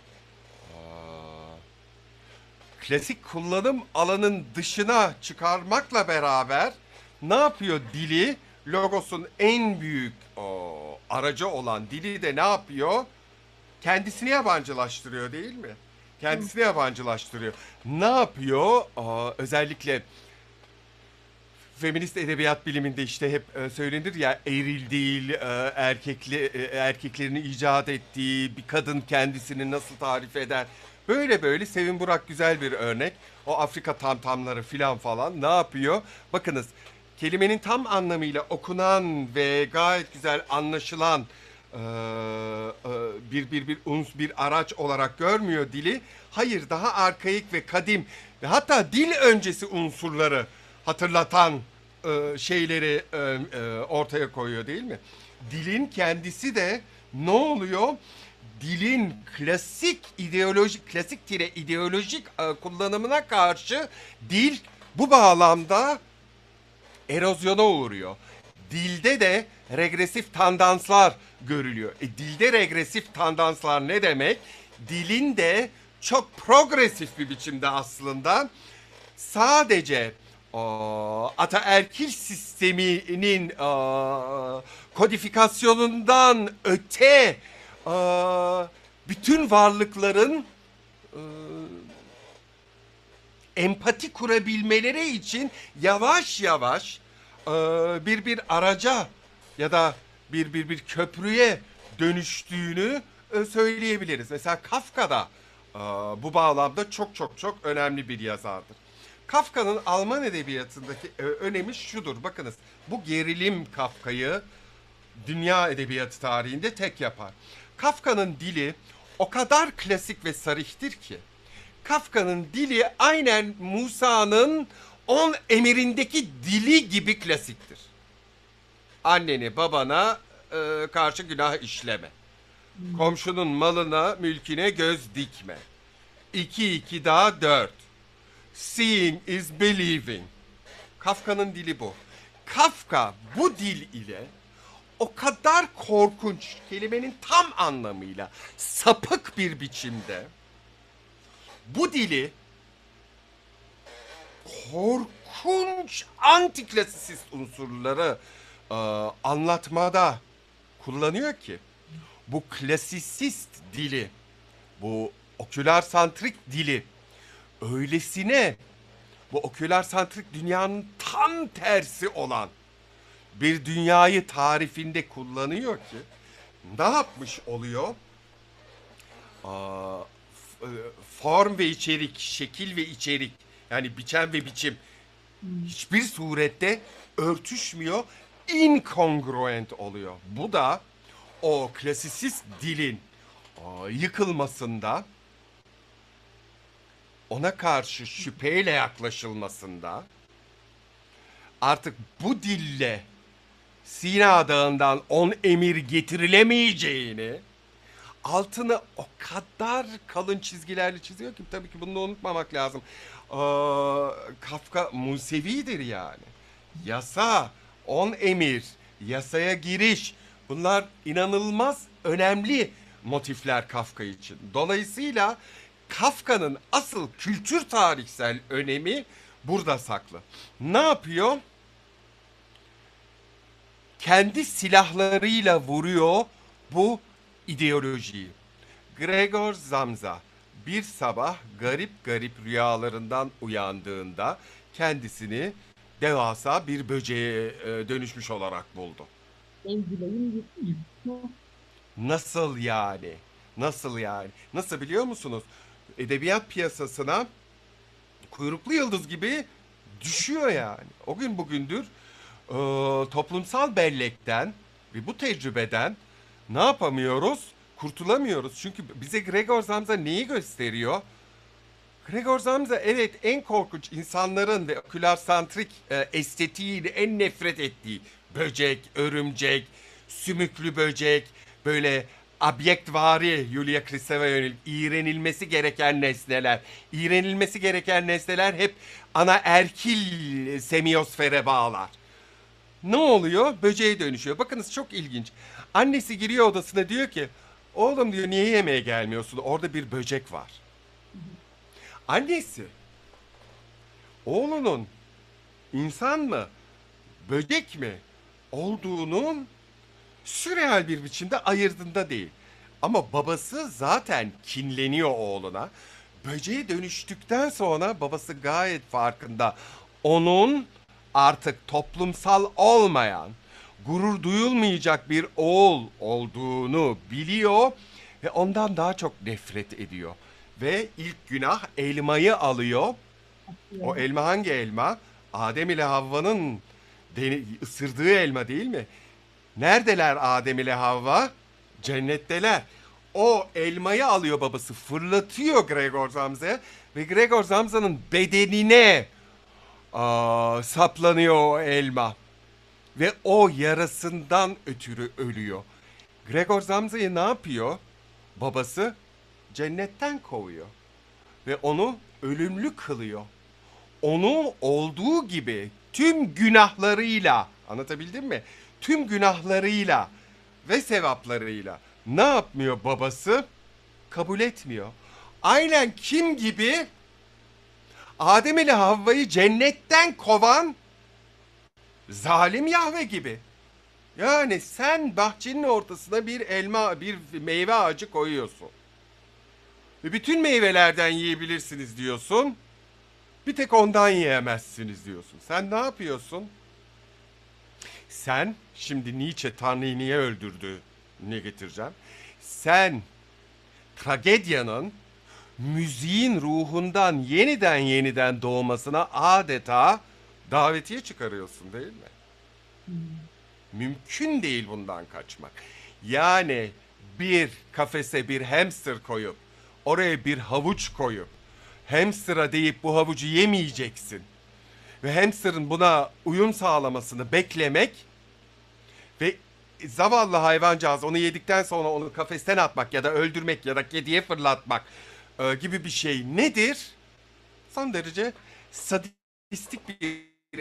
Speaker 2: aa, klasik kullanım alanın dışına çıkarmakla beraber ne yapıyor dili? Logos'un en büyük o, aracı olan dili de ne yapıyor? Kendisini yabancılaştırıyor değil mi? Kendisini yabancılaştırıyor. Ne yapıyor? Aa, özellikle feminist edebiyat biliminde işte hep e, söylenir ya eril değil e, erkekli e, erkeklerini icat ettiği bir kadın kendisini nasıl tarif eder? Böyle böyle Sevim Burak güzel bir örnek. O Afrika tamtamları filan falan ne yapıyor? Bakınız kelimenin tam anlamıyla okunan ve gayet güzel anlaşılan e, e, bir bir bir uns bir araç olarak görmüyor dili. Hayır daha arkaik ve kadim ve hatta dil öncesi unsurları hatırlatan e, şeyleri e, e, ortaya koyuyor değil mi? Dilin kendisi de ne oluyor? Dilin klasik ideolojik, klasik tire ideolojik e, kullanımına karşı dil bu bağlamda erozyona uğruyor. Dilde de regresif tendanslar görülüyor. E, dilde regresif tendanslar ne demek? Dilin de çok progresif bir biçimde aslında sadece o, ataerkil sisteminin o, kodifikasyonundan öte o, bütün varlıkların o, empati kurabilmeleri için yavaş yavaş e, bir bir araca ya da bir bir bir köprüye dönüştüğünü e, söyleyebiliriz. Mesela Kafka'da e, bu bağlamda çok çok çok önemli bir yazardır. Kafka'nın Alman edebiyatındaki e, önemi şudur. Bakınız, bu gerilim Kafka'yı dünya edebiyatı tarihinde tek yapar. Kafka'nın dili o kadar klasik ve sarihtir ki Kafka'nın dili aynen Musa'nın on emirindeki dili gibi klasiktir. Anneni babana e, karşı günah işleme. Komşunun malına, mülküne göz dikme. İki iki daha dört. Seeing is believing. Kafka'nın dili bu. Kafka bu dil ile o kadar korkunç, kelimenin tam anlamıyla sapık bir biçimde bu dili korkunç antiklasisist unsurları e, anlatmada kullanıyor ki bu klasisist dili, bu oküler santrik dili öylesine bu oküler santrik dünyanın tam tersi olan bir dünyayı tarifinde kullanıyor ki ne yapmış oluyor? Aa, form ve içerik, şekil ve içerik, yani biçim ve biçim hiçbir surette örtüşmüyor, incongruent oluyor. Bu da o klasisist dilin aa, yıkılmasında, ona karşı şüpheyle yaklaşılmasında, artık bu dille Sina Dağı'ndan on emir getirilemeyeceğini altını o kadar kalın çizgilerle çiziyor ki tabii ki bunu da unutmamak lazım. Ee, Kafka Musevidir yani. Yasa, on emir, yasaya giriş, bunlar inanılmaz önemli motifler Kafka için. Dolayısıyla Kafka'nın asıl kültür tarihsel önemi burada saklı. Ne yapıyor? Kendi silahlarıyla vuruyor bu ideolojiyi. Gregor Samsa bir sabah garip garip rüyalarından uyandığında kendisini devasa bir böceğe e, dönüşmüş olarak buldu.
Speaker 1: Sevgilim gitmiyor.
Speaker 2: Nasıl yani? Nasıl yani? Nasıl biliyor musunuz? Edebiyat piyasasına kuyruklu yıldız gibi düşüyor yani. O gün bugündür e, toplumsal bellekten ve bu tecrübeden ne yapamıyoruz? Kurtulamıyoruz. Çünkü bize Gregor Samsa neyi gösteriyor? Gregor Samsa evet en korkunç insanların ve okülarsantrik e, estetiğiyle en nefret ettiği böcek, örümcek, sümüklü böcek, böyle abyektvari Yulia Kristeva yönelik iğrenilmesi gereken nesneler. İğrenilmesi gereken nesneler hep ana erkil semiyosfere bağlar. Ne oluyor? Böceğe dönüşüyor. Bakınız çok ilginç. Annesi giriyor odasına, diyor ki oğlum diyor niye yemeğe gelmiyorsun? Orada bir böcek var. Annesi oğlunun insan mı, böcek mi olduğunun sürreal bir biçimde ayırdığında değil. Ama babası zaten kinleniyor oğluna. Böceğe dönüştükten sonra babası gayet farkında. Onun artık toplumsal olmayan, gurur duyulmayacak bir oğul olduğunu biliyor ve ondan daha çok nefret ediyor. Ve ilk günah elmayı alıyor. O elma hangi elma? Adem ile Havva'nın deni- ısırdığı elma değil mi? Neredeler Adem ile Havva? Cennetteler. O elmayı alıyor babası, fırlatıyor Gregor Samsa'ya ve Gregor Samsa'nın bedenine aa, saplanıyor o elma. Ve o yarasından ötürü ölüyor. Gregor Samsa'yı ne yapıyor? Babası cennetten kovuyor ve onu ölümlü kılıyor. Onu olduğu gibi tüm günahlarıyla, anlatabildim mi? Tüm günahlarıyla ve sevaplarıyla ne yapmıyor babası? Kabul etmiyor. Aynen kim gibi? Adem ile Havva'yı cennetten kovan zalim Yahve gibi. Yani sen bahçenin ortasına bir elma, bir meyve ağacı koyuyorsun. Ve bütün meyvelerden yiyebilirsiniz diyorsun. Bir tek ondan yiyemezsiniz diyorsun. Sen ne yapıyorsun? Sen, şimdi Nietzsche Tanrı'yı niye öldürdü ne getireceğim. Sen tragedyanın müziğin ruhundan yeniden yeniden doğmasına adeta davetiye çıkarıyorsun değil mi?
Speaker 3: Hmm.
Speaker 2: Mümkün değil bundan kaçmak. Yani bir kafese bir hamster koyup oraya bir havuç koyup hamster'a deyip bu havucu yemeyeceksin ve hamster'ın buna uyum sağlamasını beklemek ve zavallı hayvancağız onu yedikten sonra onu kafesten atmak ya da öldürmek ya da kediye fırlatmak e, gibi bir şey nedir? Son derece sadistik bir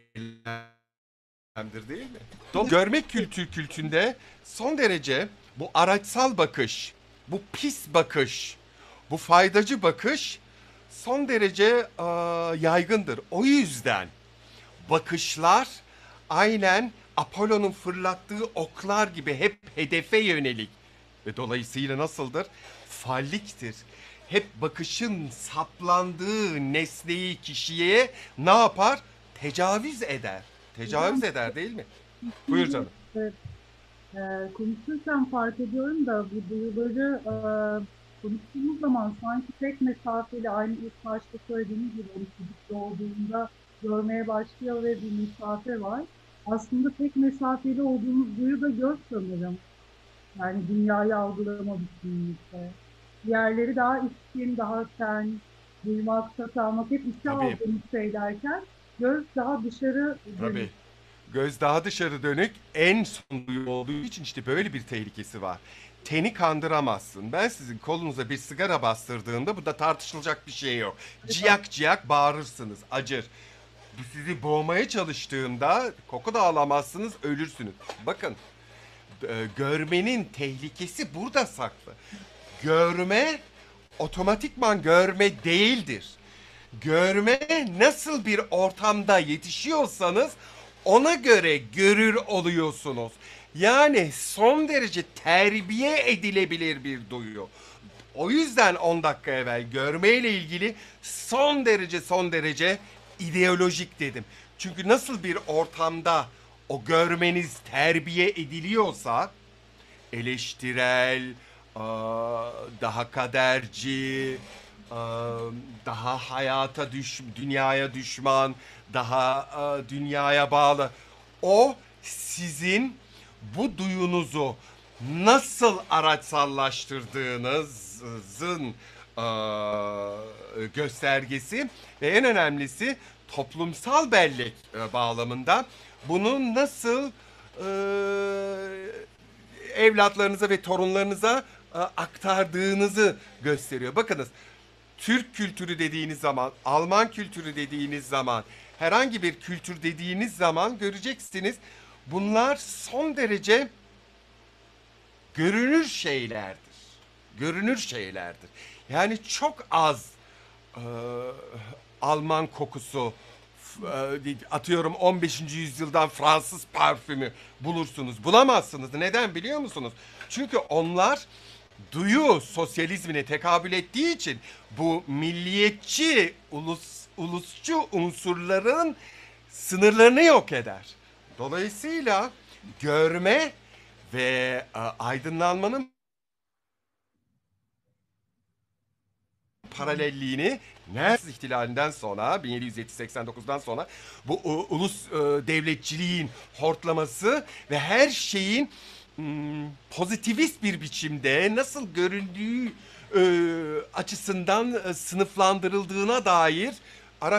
Speaker 2: eylemdir değil mi? Do- Görmek kültür kültünde son derece bu araçsal bakış, bu pis bakış, bu faydacı bakış son derece e, yaygındır. O yüzden bakışlar aynen Apollo'nun fırlattığı oklar gibi hep hedefe yönelik ve dolayısıyla nasıldır? Falliktir. Hep bakışın saplandığı nesneyi kişiye ne yapar? Tecavüz eder. Tecavüz eder değil mi? Buyur canım.
Speaker 3: Evet, e, konuşurken fark ediyorum da bu duyuları e, konuştuğumuz zaman sanki tek mesafeli, aynı ilk başta söylediğimiz gibi onu çocuk doğduğunda görmeye başlıyor ve bir mesafe var. Aslında tek mesafeli olduğumuz duyu da göz sanırım. Yani dünyayı algılama bütünlükte. Diğerleri daha içkin, daha ten, duymak, tat almak hep içe
Speaker 2: Tabii.
Speaker 3: aldığımız şeylerken göz daha dışarı
Speaker 2: Tabii.
Speaker 3: dönük.
Speaker 2: Göz daha dışarı dönük en son duyu olduğu için işte böyle bir tehlikesi var. Teni kandıramazsın. Ben sizin kolunuza bir sigara bastırdığımda burada tartışılacak bir şey yok. Ciyak ciyak bağırırsınız, acır. Bu sizi boğmaya çalıştığında koku da alamazsınız, ölürsünüz. Bakın, e, görmenin tehlikesi burada saklı. Görme otomatikman görme değildir. Görme nasıl bir ortamda yetişiyorsanız ona göre görür oluyorsunuz. Yani son derece terbiye edilebilir bir duyu. O yüzden on dakika evvel görmeyle ilgili son derece son derece ideolojik dedim. Çünkü nasıl bir ortamda o görmeniz terbiye ediliyorsa eleştirel, daha kaderci, daha hayata düş, dünyaya düşman, daha dünyaya bağlı. O sizin bu duyunuzu nasıl araçsallaştırdığınızın göstergesi ve en önemlisi toplumsal bellek bağlamında bunu nasıl evlatlarınıza ve torunlarınıza aktardığınızı gösteriyor. Bakınız, Türk kültürü dediğiniz zaman, Alman kültürü dediğiniz zaman, herhangi bir kültür dediğiniz zaman göreceksiniz bunlar son derece görünür şeylerdir. Görünür şeylerdir. Yani çok az e, Alman kokusu, e, atıyorum on beşinci yüzyıldan Fransız parfümü bulursunuz. Bulamazsınız. Neden biliyor musunuz? Çünkü onlar duyu sosyalizmine tekabül ettiği için bu milliyetçi, ulus, ulusçu unsurların sınırlarını yok eder. Dolayısıyla görme ve e, aydınlanmanın paralelliğini Fransız ihtilalinden sonra bin yedi yüz seksen dokuzdan sonra bu u, ulus e, devletçiliğin hortlaması ve her şeyin hmm, pozitivist bir biçimde nasıl göründüğü e, açısından e, sınıflandırıldığına dair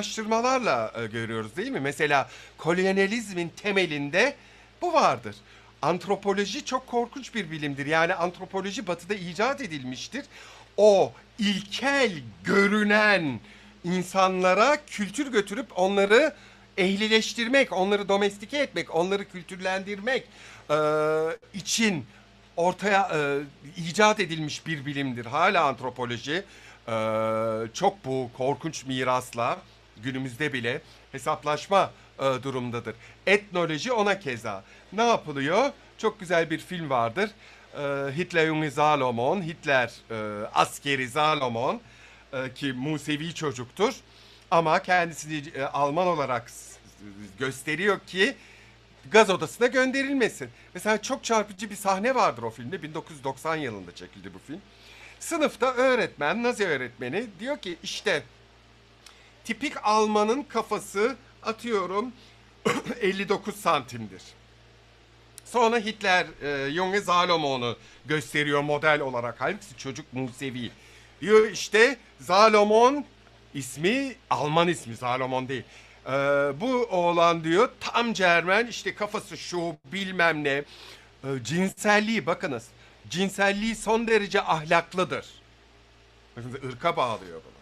Speaker 2: araştırmalarla e, görüyoruz değil mi? Mesela kolonyalizmin temelinde bu vardır. Antropoloji çok korkunç bir bilimdir. Yani antropoloji batıda icat edilmiştir. O ilkel görünen insanlara kültür götürüp onları ehlileştirmek, onları domestike etmek, onları kültürlendirmek e, için ortaya e, icat edilmiş bir bilimdir. Hala antropoloji e, çok bu korkunç mirasla günümüzde bile hesaplaşma e, durumdadır. Etnoloji ona keza. Ne yapılıyor? Çok güzel bir film vardır. E, Hitler Junge Salomon, Hitler e, askeri Salomon e, ki Musevi çocuktur. Ama kendisini e, Alman olarak s- gösteriyor ki gaz odasına gönderilmesin. Mesela çok çarpıcı bir sahne vardır o filmde. bin dokuz yüz doksan yılında çekildi bu film. Sınıfta öğretmen, Nazi öğretmeni diyor ki işte tipik Almanın kafası atıyorum elli dokuz santimdir. Sonra Hitler e, Junge Salomon'u gösteriyor model olarak. Halbuki çocuk Musevi. Diyor işte Salomon ismi Alman ismi Salomon değil. Ee, bu oğlan diyor tam Cermen işte kafası şu bilmem ne. Ee, cinselliği bakınız. Cinselliği son derece ahlaklıdır. Bakınız ırka bağlıyor bunu.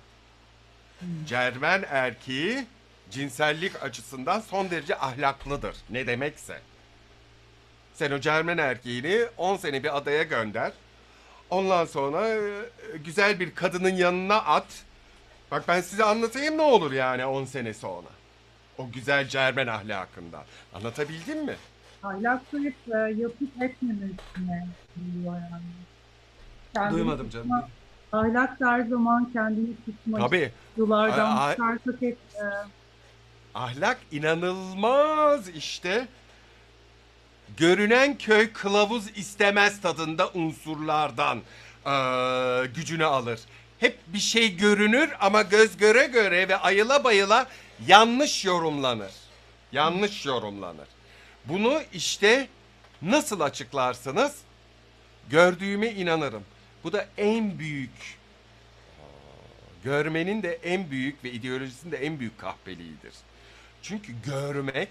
Speaker 2: Cermen erkeği cinsellik açısından son derece ahlaklıdır. Ne demekse. Sen o Cermen erkeğini on sene bir adaya gönder. Ondan sonra e, güzel bir kadının yanına at. Bak ben size anlatayım ne olur yani on sene sonra. O güzel Cermen ahlakından. Anlatabildim mi?
Speaker 3: Ahlaklı hep e, yapıp etmeme üstüne geliyor yani. Kendini
Speaker 2: Duymadım canım.
Speaker 3: tutma, ahlak da her zaman kendini tutma,
Speaker 2: Tabii.
Speaker 3: yollardan
Speaker 2: A- a-
Speaker 3: çıkarsak hep e,
Speaker 2: Ahlak inanılmaz işte. Görünen köy kılavuz istemez tadında unsurlardan eee, gücünü alır. Hep bir şey görünür ama göz göre göre ve ayıla bayıla yanlış yorumlanır. Yanlış yorumlanır. Bunu işte nasıl açıklarsınız? Gördüğüme inanırım. Bu da en büyük, görmenin de en büyük ve ideolojisinin de en büyük kahpeliğidir. Çünkü görmek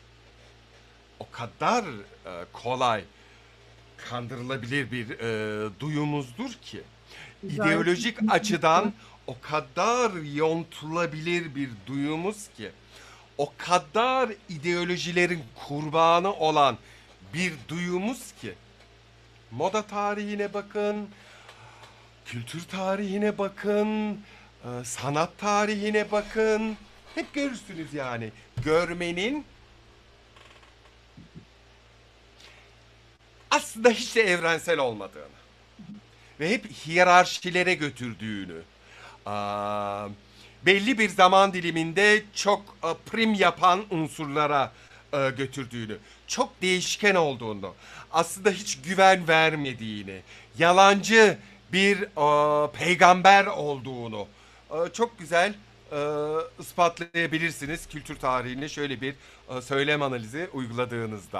Speaker 2: o kadar e, kolay kandırılabilir bir e, duyumuzdur ki
Speaker 3: güzel.
Speaker 2: ideolojik açıdan o kadar yontulabilir bir duyumuz ki o kadar ideolojilerin kurbanı olan bir duyumuz ki moda tarihine bakın, kültür tarihine bakın, e, sanat tarihine bakın. Hep görürsünüz yani görmenin aslında hiç de evrensel olmadığını ve hep hiyerarşilere götürdüğünü, aa, belli bir zaman diliminde çok e, prim yapan unsurlara e, götürdüğünü, çok değişken olduğunu, aslında hiç güven vermediğini, yalancı bir e, peygamber olduğunu e, çok güzel e, ispatlayabilirsiniz kültür tarihinde şöyle bir e, söylem analizi uyguladığınızda.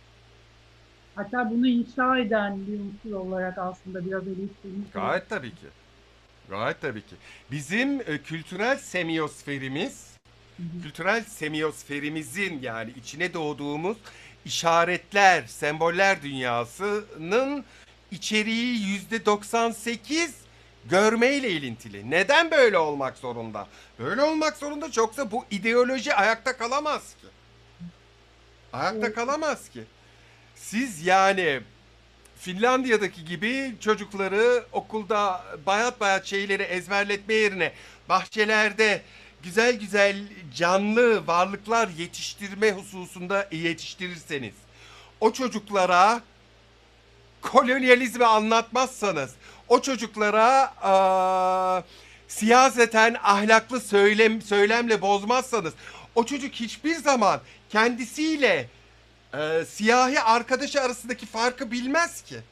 Speaker 3: Hatta bunu inşa eden bir unsur olarak aslında biraz eleştirmiş.
Speaker 2: Gayet tabii ki. Gayet tabii ki. Bizim e, kültürel semiyosferimiz, kültürel semiyosferimizin yani içine doğduğumuz işaretler, semboller dünyasının içeriği yüzde doksan sekiz görmeyle ilintili. Neden böyle olmak zorunda? Böyle olmak zorunda yoksa bu ideoloji ayakta kalamaz ki. Ayakta kalamaz ki. Siz yani Finlandiya'daki gibi çocukları okulda bayat bayat şeyleri ezberletme yerine bahçelerde güzel güzel canlı varlıklar yetiştirme hususunda yetiştirirseniz o çocuklara kolonyalizmi anlatmazsanız o çocuklara aa, siyaseten ahlaklı söylem söylemle bozmazsanız o çocuk hiçbir zaman kendisiyle e, siyahi arkadaşı arasındaki farkı bilmez ki.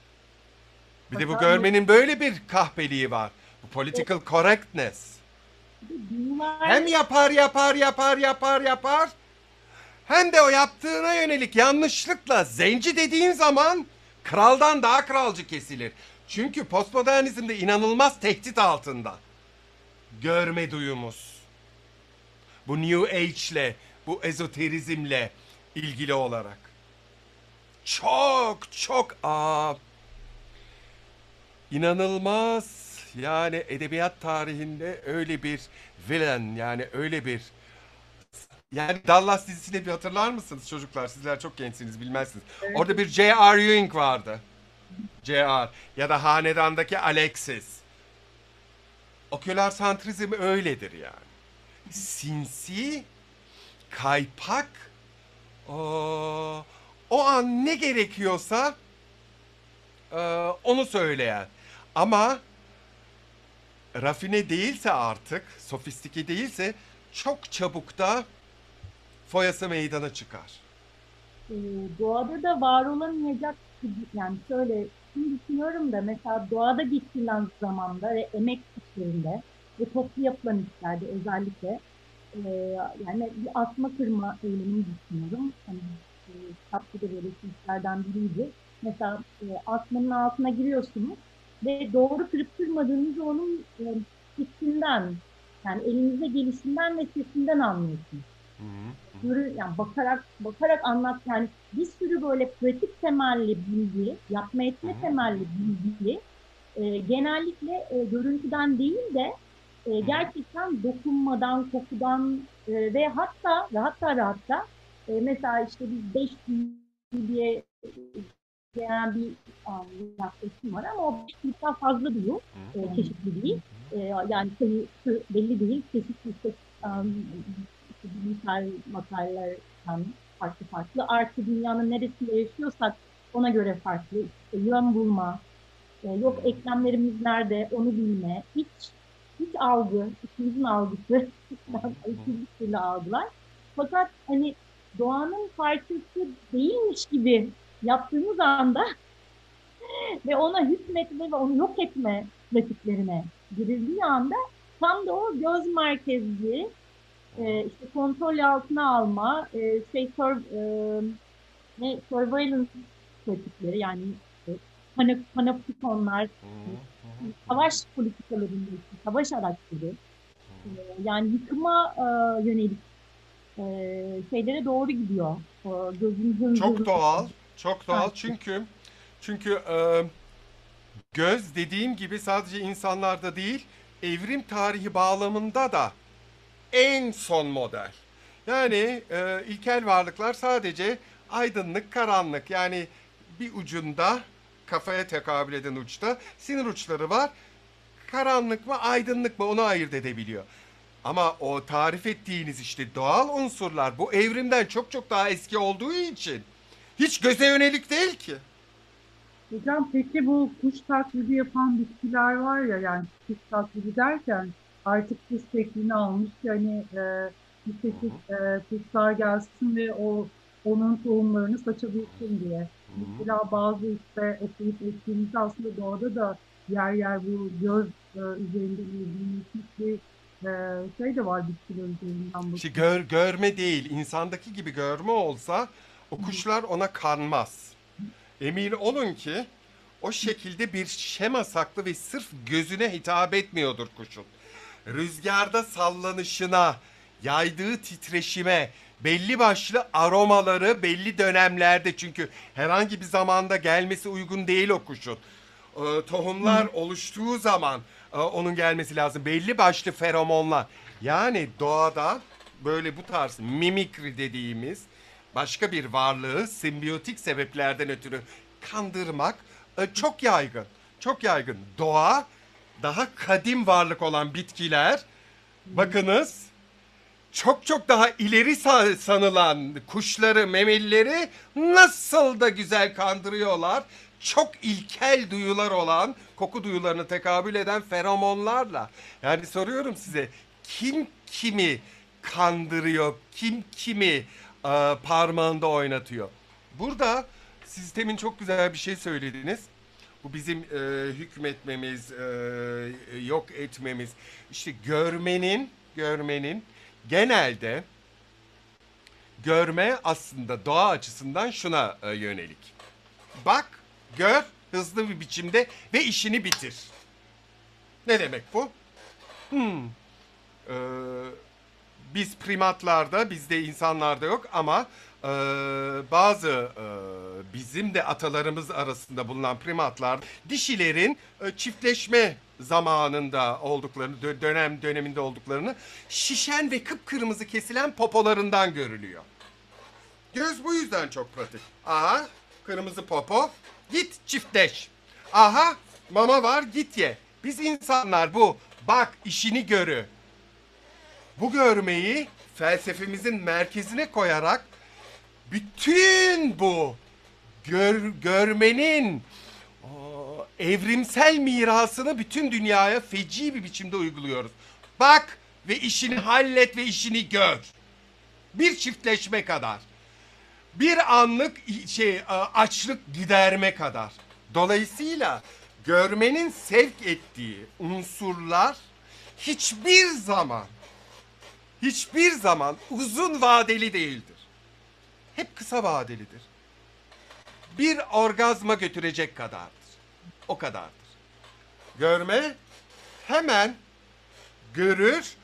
Speaker 2: Bir de bu
Speaker 3: Hatta
Speaker 2: görmenin böyle bir kahpeliği var. Bu political correctness.
Speaker 3: bunlar
Speaker 2: Hem yapar yapar yapar yapar yapar hem de o yaptığına yönelik yanlışlıkla zenci dediğin zaman kraldan daha kralcı kesilir. Çünkü postmodernizmde inanılmaz tehdit altında. Görme duyumuz. Bu New Age'le, bu ezoterizmle ilgili olarak. çok çok aa, inanılmaz, yani edebiyat tarihinde öyle bir villain, yani öyle bir, yani Dallas dizisini bir hatırlar mısınız çocuklar? Sizler çok gençsiniz, bilmezsiniz.
Speaker 3: Evet.
Speaker 2: Orada bir J R. Ewing vardı. J R ya da Hanedan'daki Alexis. Oküler santrizm öyledir yani. Sinsi, kaypak, o, o an ne gerekiyorsa e, onu söyleyen. Ama rafine değilse, artık sofistike değilse, çok çabuk da foyası meydana çıkar.
Speaker 1: Ee, doğada da var olamayacak, yani şöyle, şimdi düşünüyorum da mesela doğada geçirilen zamanda ve emek işlerinde ve toplu yapılan işlerde özellikle e, yani bir asma kırma eylemini düşünüyorum. Hani, e, kitapta da böyle işlerden biriydi. Mesela e, asmanın altına giriyorsunuz ve doğru kırıp kırmadığınızı onun e, sesinden, yani elinize gelişinden ve sesinden anlıyorsunuz.
Speaker 2: Hı hı.
Speaker 1: Görü, yani bakarak bakarak anlat, yani bir sürü böyle pratik temelli bilgi, yapma
Speaker 2: Hı
Speaker 1: etme
Speaker 2: hı.
Speaker 1: temelli bilgi e, genellikle e, görüntüden değil de e,
Speaker 2: Hı hı.
Speaker 1: gerçekten dokunmadan, kokudan e, ve hatta ve hatta ve hatta e, mesela işte biz beş duyu diye gelen bir um, yaklaşım var ama o beş duyudan fazla duyu
Speaker 2: Hı
Speaker 1: e, çeşitli değil. E, yani sayısı belli değil. Çeşitli işte, um, işte bilimsel makalelerden farklı farklı. Artı dünyanın neresinde yaşıyorsak ona göre farklı. İşte yön bulma, e, yok eklemlerimiz nerede onu bilme, hiç hiç algı, ikimizin algısı, ikimiz türlü algılar. Fakat hani doğanın parçası değilmiş gibi yaptığımız anda ve ona hükmetme ve onu yok etme pratiklerine girildiği anda tam da o göz merkezli e, işte kontrol altına alma, e, şey, sur, e, ne surveillance pratikleri, yani e, pane- panoptikonlar, e, savaş politikalarında işte, savaş araçları, e, yani yıkıma e, yönelik e, şeylere doğru gidiyor. O gözün
Speaker 2: Çok
Speaker 1: hızlı
Speaker 2: doğal, çok doğal,
Speaker 1: takip.
Speaker 2: çünkü çünkü e, göz, dediğim gibi, sadece insanlarda değil, evrim tarihi bağlamında da en son model. Yani e, ilkel varlıklar sadece aydınlık, karanlık, yani bir ucunda, kafaya tekabül eden uçta sinir uçları var. Karanlık mı, aydınlık mı, onu ayırt edebiliyor. Ama o tarif ettiğiniz işte doğal unsurlar bu evrimden çok çok daha eski olduğu için hiç göze yönelik değil ki.
Speaker 3: Hocam peki bu kuş taklidi yapan bitkiler var ya, yani kuş taklidi derken artık kuş şeklini almış, yani e, bir çeşit e, kuşlar gelsin ve o onun tohumlarını saçabilsin diye. Mesela bazı işte okuyup ettiğimizde aslında doğada da yer yer bu göz e, üzerinde evrilmiş bir e, şey de var bitkiler üzerinden
Speaker 2: İşte
Speaker 3: bakın.
Speaker 2: gör, görme değil, insandaki gibi görme olsa o kuşlar ona kanmaz. Emin olun ki o şekilde bir şema saklı ve sırf gözüne hitap etmiyordur kuşun. Rüzgarda sallanışına, yaydığı titreşime, belli başlı aromaları belli dönemlerde, çünkü herhangi bir zamanda gelmesi uygun değil o kuşun. Ee, tohumlar oluştuğu zaman e, onun gelmesi lazım. Belli başlı feromonlar. Yani doğada böyle bu tarz mimikri dediğimiz başka bir varlığı simbiyotik sebeplerden ötürü kandırmak e, çok yaygın. Çok yaygın. Doğa, daha kadim varlık olan bitkiler, bakınız, çok çok daha ileri sa- sanılan kuşları, memelileri nasıl da güzel kandırıyorlar. Çok ilkel duyular olan, koku duyularına tekabül eden feromonlarla. Yani soruyorum size, kim kimi kandırıyor, kim kimi e, parmağında oynatıyor? Burada sistemin çok güzel bir şey söylediniz. Bu bizim e, hükmetmemiz, e, yok etmemiz, işte görmenin, görmenin genelde, görme aslında doğa açısından şuna e, yönelik. Bak, gör, hızlı bir biçimde ve işini bitir. Ne demek bu? Hmm, e, biz primatlarda, bizde insanlarda yok ama e, bazı e, bizim de atalarımız arasında bulunan primatlar dişilerin e, çiftleşme zamanında olduklarını, dö- dönem döneminde olduklarını şişen ve kıpkırmızı kesilen popolarından görülüyor. Göz bu yüzden çok pratik. Aha, kırmızı popo, git çiftleş. Aha, mama var, git ye. Biz insanlar bu, bak işini görü. Bu görmeyi felsefemizin merkezine koyarak bütün bu gör, görmenin o, evrimsel mirasını bütün dünyaya feci bir biçimde uyguluyoruz. Bak ve işini hallet ve işini gör. Bir çiftleşme kadar. Bir anlık şey açlık giderme kadar. Dolayısıyla görmenin sevk ettiği unsurlar hiçbir zaman hiçbir zaman uzun vadeli değildir. Hep kısa vadelidir. Bir orgazma götürecek kadardır. O kadardır. Görme hemen görür,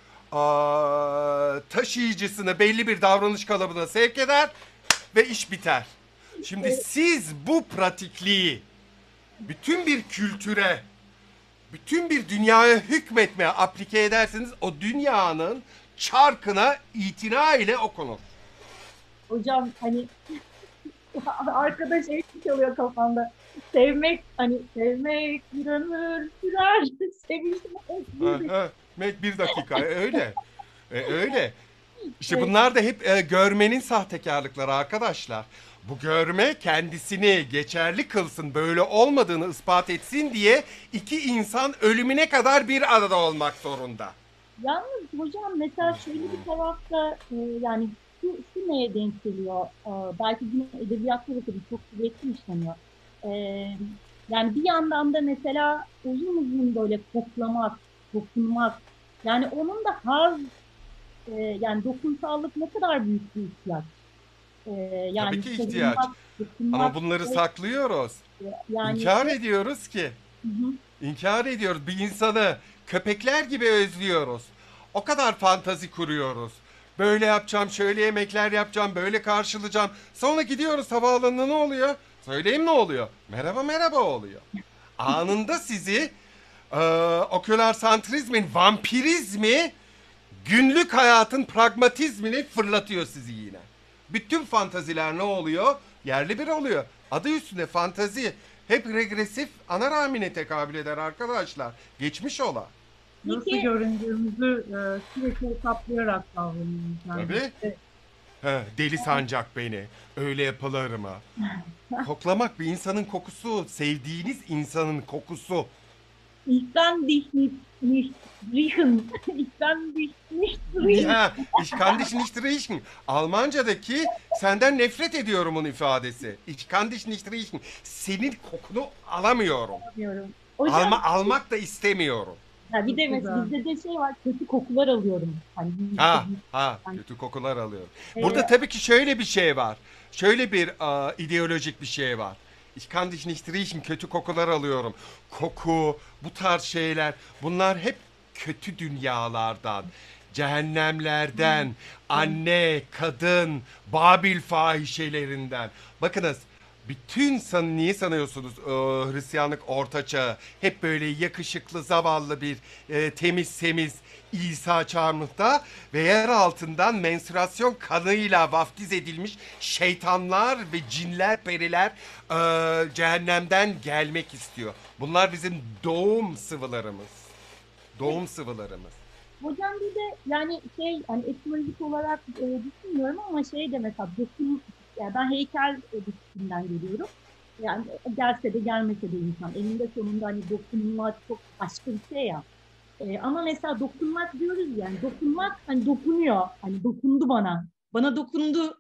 Speaker 2: aa, taşıyıcısını belli bir davranış kalıbına sevk eder ve iş biter. Şimdi siz bu pratikliği bütün bir kültüre, bütün bir dünyaya hükmetmeye aplike ederseniz o dünyanın çarkına itina ile okunur.
Speaker 1: Hocam hani arkada şey çalıyor kafamda. Sevmek hani sevmek bir ömür sürer. Sevişmek
Speaker 2: Ha, ha, bir dakika öyle. E, öyle. İşte bunlar da hep e, görmenin sahtekarlıkları arkadaşlar. Bu görme kendisini geçerli kılsın, böyle olmadığını ispat etsin diye iki insan ölümüne kadar bir arada olmak zorunda.
Speaker 1: Yalnız hocam mesela şöyle bir tarafta e, yani şu, şu neye denk geliyor? E, belki yine edebiyatta da tabii çok kuvvetli işleniyor. E, yani bir yandan da mesela uzun uzun böyle koklamak, dokunmak, yani onun da haz, e, yani dokunsallık ne kadar büyük bir ihtiyaç. E, yani
Speaker 2: Tabii ki ihtiyaç.
Speaker 1: sarılmak, dokunmak,
Speaker 2: Ama bunları
Speaker 1: e,
Speaker 2: saklıyoruz.
Speaker 1: yani
Speaker 2: İnkar ediyoruz ki.
Speaker 1: hı hı.
Speaker 2: İnkar ediyoruz. Bir insanı köpekler gibi özlüyoruz. O kadar fantazi kuruyoruz. Böyle yapacağım, şöyle yemekler yapacağım, böyle karşılayacağım. Sonra gidiyoruz havaalanına, ne oluyor? Söyleyeyim ne oluyor? Merhaba merhaba oluyor. Anında sizi e, oküler santrizmin vampirizmi günlük hayatın pragmatizmini fırlatıyor sizi yine. Bütün fantaziler ne oluyor? Yerli bir oluyor. Adı üstünde fantazi. Hep regresif ana rahmine tekabül eder arkadaşlar. Geçmiş ola.
Speaker 3: Nasıl
Speaker 1: Peki
Speaker 3: göründüğümüzü e, sürekli hesaplayarak davranıyoruz. Yani
Speaker 2: Tabii.
Speaker 3: işte
Speaker 2: He, deli sancak beni. Öyle yapılır mı? Koklamak bir insanın kokusu. Sevdiğiniz insanın kokusu.
Speaker 1: ich kann dich nicht, nicht riechen. Ich kann dich nicht riechen.
Speaker 2: Ya, ich kann dich nicht riechen. Almancadaki senden nefret ediyorumun ifadesi. Ich kann dich nicht riechen. Senin kokunu alamıyorum.
Speaker 1: Diyorum. Hocam
Speaker 2: Alma, almak da istemiyorum.
Speaker 1: ha, bir de
Speaker 3: Çok
Speaker 1: mesela
Speaker 3: güzel.
Speaker 1: bizde de şey var, kötü kokular alıyorum. Hani
Speaker 2: Ha, ha, kötü kokular alıyorum. Burada
Speaker 1: Ee,
Speaker 2: tabii ki şöyle bir şey var. Şöyle bir aa, ideolojik bir şey var. Ich kann dich nicht riechen, kötü kokular alıyorum. Koku, bu tarz şeyler, bunlar hep kötü dünyalardan, cehennemlerden, anne, kadın, Babil fahişelerinden. Bakınız, bütün san niye sanıyorsunuz e, Hristiyanlık orta çağı hep böyle yakışıklı, zavallı bir e, temiz semiz İsa çarmıhta ve yer altından menstruasyon kanıyla vaftiz edilmiş şeytanlar ve cinler, periler e, cehennemden gelmek istiyor. Bunlar bizim doğum sıvılarımız. Doğum sıvılarımız.
Speaker 1: hocam bir de yani şey hani etimolojik olarak e, düşünmüyorum ama şey de mesela dokun, yani ben heykel e, disiplinden geliyorum. Yani gelse de gelmese de insan eninde sonunda hani dokunmak çok başka bir şey ya. E, ama mesela dokunmak diyoruz yani dokunmak hani dokunuyor. Hani dokundu bana. Bana dokundu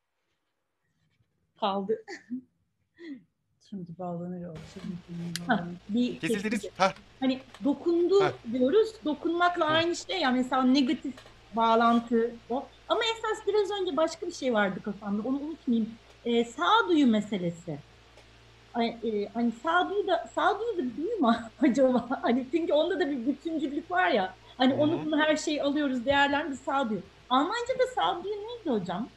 Speaker 1: kaldı.
Speaker 3: şimdi bağlanıyor. Şimdi, şimdi
Speaker 1: Hah,
Speaker 3: bağlanıyor.
Speaker 1: bir
Speaker 2: Kesildiniz.
Speaker 1: kesinti.
Speaker 2: Ha,
Speaker 1: Hani dokundu
Speaker 2: ha.
Speaker 1: diyoruz. Dokunmakla
Speaker 2: Hı.
Speaker 1: aynı şey ya. Mesela negatif bağlantı o. Ama esas biraz önce başka bir şey vardı kafamda. Onu unutmayayım. Ee, sağduyu meselesi. Hani, e, hani sağduyu da sağduyu da duyu mu acaba? Hani çünkü onda da bir bütüncüllük var ya. Hani
Speaker 2: Hı
Speaker 1: onu
Speaker 2: hı.
Speaker 1: bunu her şeyi alıyoruz, değerlendi sağduyu. Almanca'da sağduyu neydi hocam?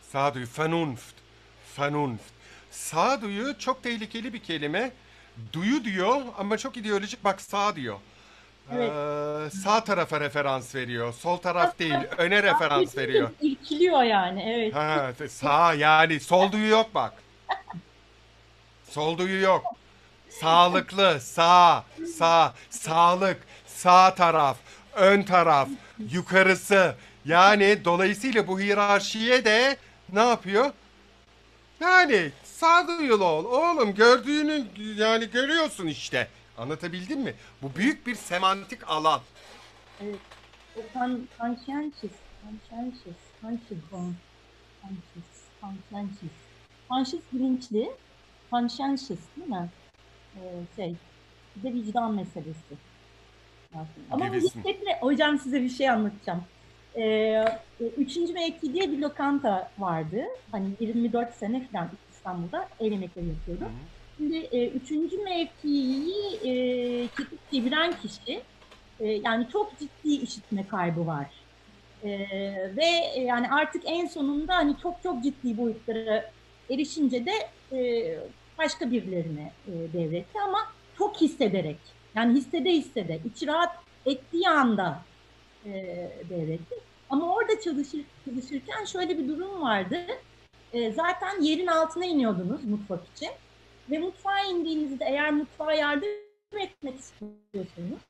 Speaker 2: Sağduyu, Vernunft. Vernunft. Sağduyu çok tehlikeli bir kelime. Duyu diyor ama çok ideolojik. Bak sağ diyor.
Speaker 1: Evet.
Speaker 2: Ee, sağ tarafa referans veriyor. Sol taraf değil,
Speaker 1: Aslında
Speaker 2: öne referans veriyor.
Speaker 1: irkiliyor yani. Evet.
Speaker 2: Ha, sağ yani sol duyu yok bak. Sol duyu yok. Sağlıklı, sağ, sağ, sağlık, sağ taraf, ön taraf, yukarısı. Yani dolayısıyla bu hiyerarşiye de ne yapıyor? Yani sağduyulu ol. Oğlum gördüğünü yani görüyorsun işte. Anlatabildim mi? Bu büyük bir semantik alan.
Speaker 1: Evet. O con conscientious, conscientious, conscious, conscious, conscientious. Conscious bilinçli, conscientious değil mi? Ee, şey, bir de vicdan meselesi. aslında. Ama bu
Speaker 2: Gevesin.
Speaker 1: hissetme, hocam size bir şey anlatacağım. Ee, üçüncü mevki diye bir lokanta vardı. Hani yirmi dört sene falan İstanbul'da el yemekleri yapıyordu. Şimdi e, üçüncü mevkiyi e, kesip çeviren kişi e, yani çok ciddi işitme kaybı var. E, ve e, yani artık en sonunda hani çok çok ciddi boyutlara erişince de e, başka birilerine e, devretti ama çok hissederek yani hissede hissede içi rahat ettiği anda e, devretti. Ama orada çalışır, çalışırken şöyle bir durum vardı. E, zaten yerin altına iniyordunuz mutfak için. Ve mutfağa indiğinizde eğer mutfağa yardım etmek istiyorsunuz,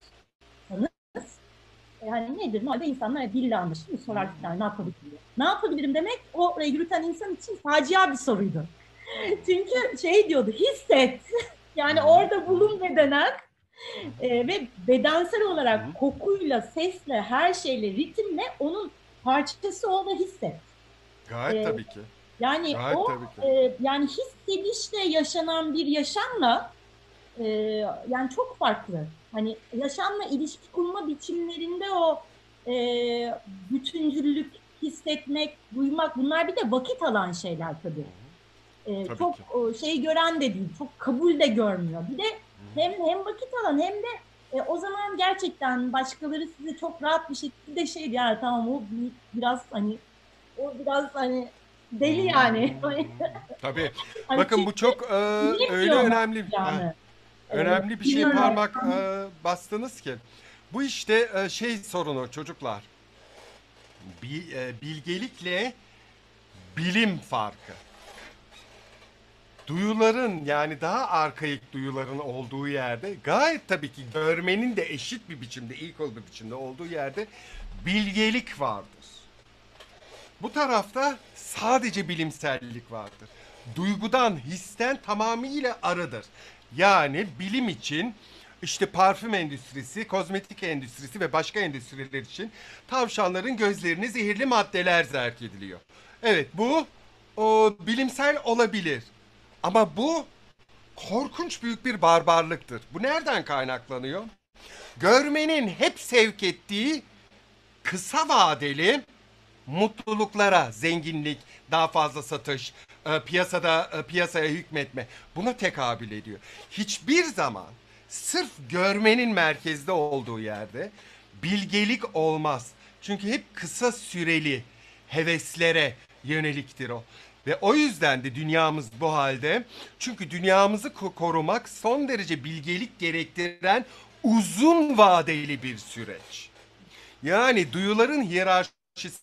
Speaker 1: yani nedir? Normalde insanlar dille anlaşır mı? Sorar yani ne yapabilirim? Ne yapabilirim demek o yürüten insan için facia bir soruydu. Çünkü şey diyordu, hisset. Yani orada bulun bedenen e, ve bedensel olarak kokuyla, sesle, her şeyle, ritimle onun parçası ol ve hisset.
Speaker 2: Gayet
Speaker 1: E,
Speaker 2: tabii ki.
Speaker 1: yani
Speaker 2: Gayet
Speaker 1: o
Speaker 2: tabii ki.
Speaker 1: e, yani hissedişle yaşanan bir yaşamla e, yani çok farklı. Hani yaşamla ilişki kurma biçimlerinde o e, bütüncüllük hissetmek, duymak bunlar bir de vakit alan şeyler tabii. E,
Speaker 2: Tabii
Speaker 1: çok
Speaker 2: ki.
Speaker 1: o, şey gören de değil, çok kabul de görmüyor. Bir de hem hem vakit alan hem de e, o zaman gerçekten başkaları size çok rahat bir şekilde şey diyor, "Ya tamam o bir- biraz hani o biraz hani deli yani."
Speaker 2: Tabii.
Speaker 1: Hani
Speaker 2: Bakın bu
Speaker 1: çünkü
Speaker 2: çok e, öyle
Speaker 1: bilemiyor ne
Speaker 2: önemli ha,
Speaker 1: yapacağını. E,
Speaker 2: önemli bir şey
Speaker 3: Bilmiyorum.
Speaker 2: parmak e, bastınız ki. Bu işte e, şey sorunu çocuklar. Bi- e, bilgelikle bilim farkı. Duyuların yani daha arkaik duyuların olduğu yerde gayet tabii ki görmenin de eşit bir biçimde, equal bir biçimde olduğu yerde bilgelik vardır. Bu tarafta sadece bilimsellik vardır. Duygudan, histen tamamıyla arıdır. Yani bilim için işte parfüm endüstrisi, kozmetik endüstrisi ve başka endüstriler için tavşanların gözlerine zehirli maddeler zerk ediliyor. Evet bu o, bilimsel olabilir. Ama bu korkunç büyük bir barbarlıktır. Bu nereden kaynaklanıyor? Görmenin hep sevk ettiği kısa vadeli mutluluklara, zenginlik, daha fazla satış, e, piyasada e, piyasaya hükmetme buna tekabül ediyor. Hiçbir zaman sırf görmenin merkezde olduğu yerde bilgelik olmaz. Çünkü hep kısa süreli heveslere yöneliktir o. Ve o yüzden de dünyamız bu halde. Çünkü dünyamızı korumak son derece bilgelik gerektiren uzun vadeli bir süreç. Yani duyuların hiyerarşisi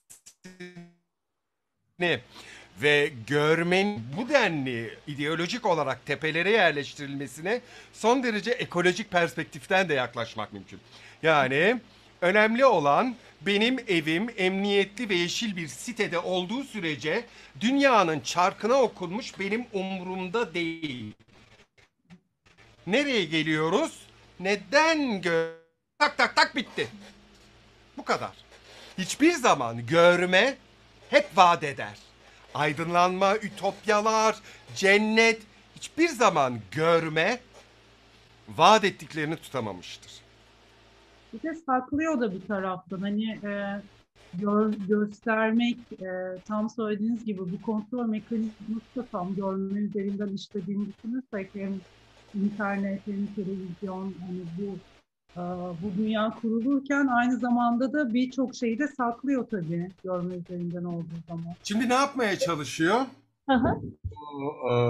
Speaker 2: ve görmenin bu denli ideolojik olarak tepelere yerleştirilmesine son derece ekolojik perspektiften de yaklaşmak mümkün. Yani önemli olan benim evim emniyetli ve yeşil bir sitede olduğu sürece dünyanın çarkına okunmuş benim umurumda değil. Nereye geliyoruz? Neden gö... Tak tak tak bitti. Bu kadar. Hiçbir zaman görme hep vaat eder. Aydınlanma, ütopyalar, cennet hiçbir zaman görme vaat ettiklerini tutamamıştır.
Speaker 3: Bir de saklıyor da bir taraftan. Hani e, gör, göstermek, e, tam söylediğiniz gibi bu kontrol mekanizması da tam görme üzerinden işlediğini düşünürsek hem internet hem televizyon hani bu Bu dünya kurulurken aynı zamanda da birçok şeyi de saklıyor tabii görme üzerinden olduğu zaman.
Speaker 2: Şimdi ne yapmaya çalışıyor?
Speaker 1: Hı hı.
Speaker 2: Bu, e,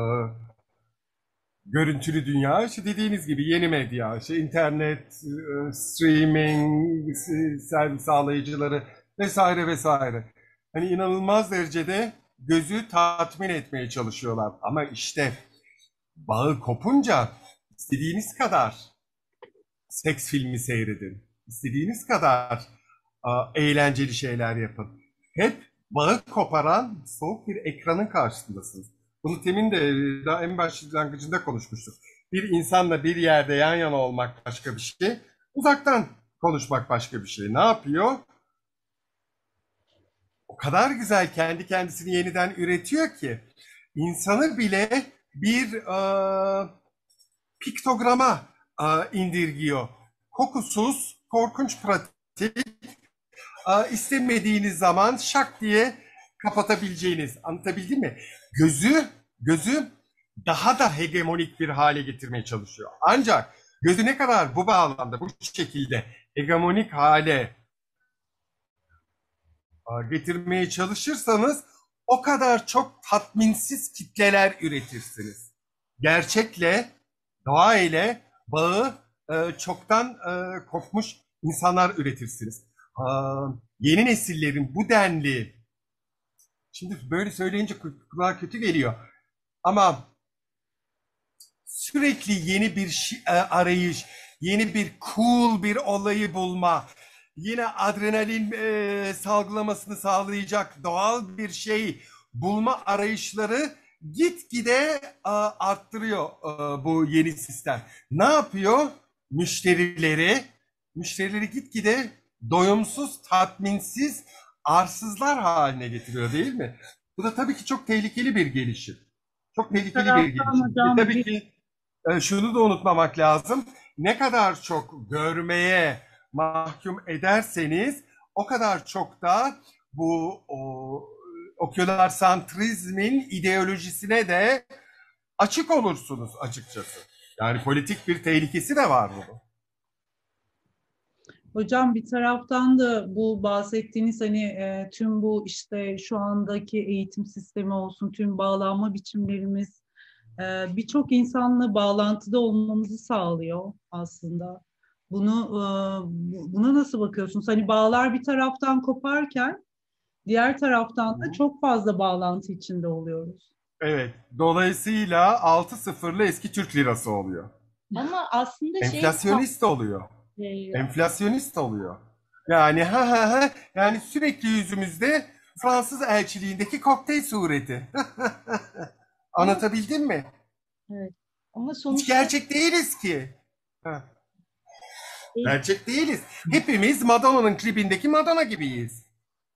Speaker 2: görüntülü dünya, işte dediğiniz gibi yeni medya, işte internet, e, streaming, s- servis sağlayıcıları vesaire vesaire. Hani inanılmaz derecede gözü tatmin etmeye çalışıyorlar. Ama işte bağı kopunca istediğiniz kadar seks filmi seyredin. İstediğiniz kadar a, eğlenceli şeyler yapın. Hep bağı koparan soğuk bir ekranın karşısındasınız. Bunu temin de e, daha en başlangıcında konuşmuştuk. Bir insanla bir yerde yan yana olmak başka bir şey. Uzaktan konuşmak başka bir şey. Ne yapıyor? O kadar güzel kendi kendisini yeniden üretiyor ki insanı bile bir e, piktograma e, indirgiyor. Kokusuz, korkunç pratik, e, istemediğiniz zaman şak diye kapatabileceğiniz. Anlatabildim mi? Gözü, gözü daha da hegemonik bir hale getirmeye çalışıyor. Ancak gözü ne kadar bu bağlamda, bu şekilde hegemonik hale e, getirmeye çalışırsanız o kadar çok tatminsiz kitleler üretirsiniz. Gerçekle, doğa ile bağı e, çoktan e, kopmuş insanlar üretirsiniz. Aa, yeni nesillerin bu denli, şimdi böyle söyleyince kulağa kötü geliyor ama sürekli yeni bir şey, e, arayış, yeni bir cool bir olayı bulma, yine adrenalin e, salgılamasını sağlayacak doğal bir şey bulma arayışları gitgide e, arttırıyor e, bu yeni sistem. Ne yapıyor? Müşterileri, müşterileri gitgide doyumsuz, tatminsiz, arsızlar haline getiriyor değil mi? Bu da tabii ki çok tehlikeli bir gelişim. Çok
Speaker 3: Bir
Speaker 2: tehlikeli bir
Speaker 3: taraftan
Speaker 2: gelişim. Ve
Speaker 3: hocam
Speaker 2: tabii
Speaker 3: bir
Speaker 2: ki e, şunu da unutmamak lazım. Ne kadar çok görmeye mahkum ederseniz o kadar çok da bu o, oküler santrizmin ideolojisine de açık olursunuz açıkçası. Yani politik bir tehlikesi de var bunun.
Speaker 3: Hocam bir taraftan da bu bahsettiğiniz hani e, tüm bu işte şu andaki eğitim sistemi olsun, tüm bağlanma biçimlerimiz e, birçok insanla bağlantıda olmamızı sağlıyor aslında. Bunu e, buna nasıl bakıyorsunuz? Hani bağlar bir taraftan koparken diğer taraftan da çok fazla bağlantı içinde oluyoruz.
Speaker 2: Evet. Dolayısıyla altı sıfırlı eski Türk lirası oluyor.
Speaker 1: Ama aslında şey
Speaker 2: Enflasyonist oluyor.
Speaker 1: e,
Speaker 2: Enflasyonist oluyor. Yani ha ha ha yani sürekli yüzümüzde Fransız elçiliğindeki kokteyl sureti.
Speaker 1: ama
Speaker 2: Anlatabildim mi?
Speaker 1: evet. Ama
Speaker 2: Hiç
Speaker 1: sonuçta
Speaker 2: gerçek değiliz ki. Ha,
Speaker 1: e,
Speaker 2: gerçek değiliz. Hepimiz Madonna'nın klibindeki Madonna gibiyiz.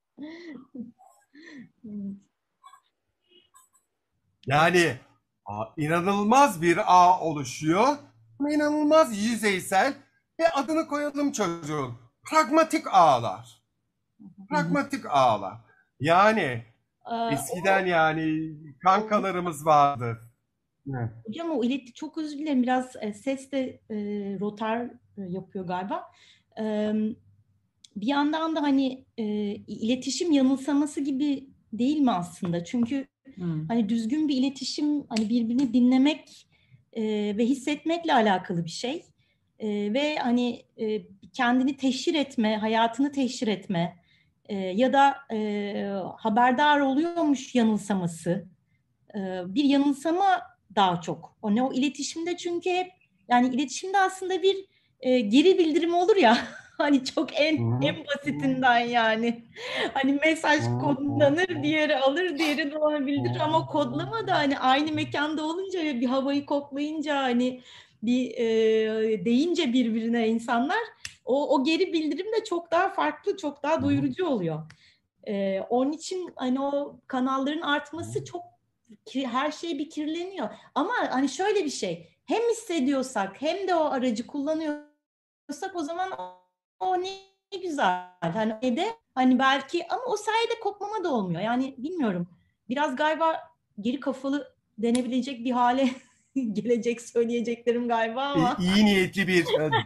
Speaker 2: Yani a, inanılmaz bir ağ oluşuyor. Ama inanılmaz yüzeysel ve adını koyalım çocuğun. Pragmatik ağlar. Pragmatik ağlar. Yani
Speaker 1: e,
Speaker 2: eskiden
Speaker 1: o,
Speaker 2: yani
Speaker 1: o
Speaker 2: kankalarımız vardı. Evet.
Speaker 1: hocam o iletti çok özür dilerim biraz e, ses de e, rotar e, yapıyor galiba. E, bir yandan da hani e, iletişim yanılsaması gibi değil mi aslında? Çünkü
Speaker 3: Hmm.
Speaker 1: hani düzgün bir iletişim hani birbirini dinlemek e, ve hissetmekle alakalı bir şey. E, ve hani e, kendini teşhir etme, hayatını teşhir etme e, ya da e, haberdar oluyormuş yanılsaması. E, bir yanılsama daha çok. O ne o iletişimde çünkü hep yani iletişimde aslında bir e, geri bildirim olur ya. Hani çok
Speaker 2: Hı
Speaker 1: en
Speaker 2: hı.
Speaker 1: en basitinden yani. Hani mesaj
Speaker 2: Hı hı.
Speaker 1: kodlanır, diğeri alır, diğeri de ona
Speaker 2: Hı
Speaker 1: bildirir ama kodlama da hani aynı mekanda olunca ve bir havayı koklayınca hani bir e, deyince birbirine insanlar o, o geri bildirim de çok daha farklı, çok daha
Speaker 2: hı.
Speaker 1: doyurucu oluyor. E, onun için hani o kanalların artması çok her şey bir kirleniyor. Ama hani şöyle bir şey hem hissediyorsak hem de o aracı kullanıyorsak o zaman o, o ne güzel. Hani de hani belki ama o sayede kopmama da olmuyor. Yani bilmiyorum. Biraz galiba geri kafalı denebilecek bir hale gelecek söyleyeceklerim galiba
Speaker 2: İyi,
Speaker 1: ama
Speaker 2: iyi niyetli bir e,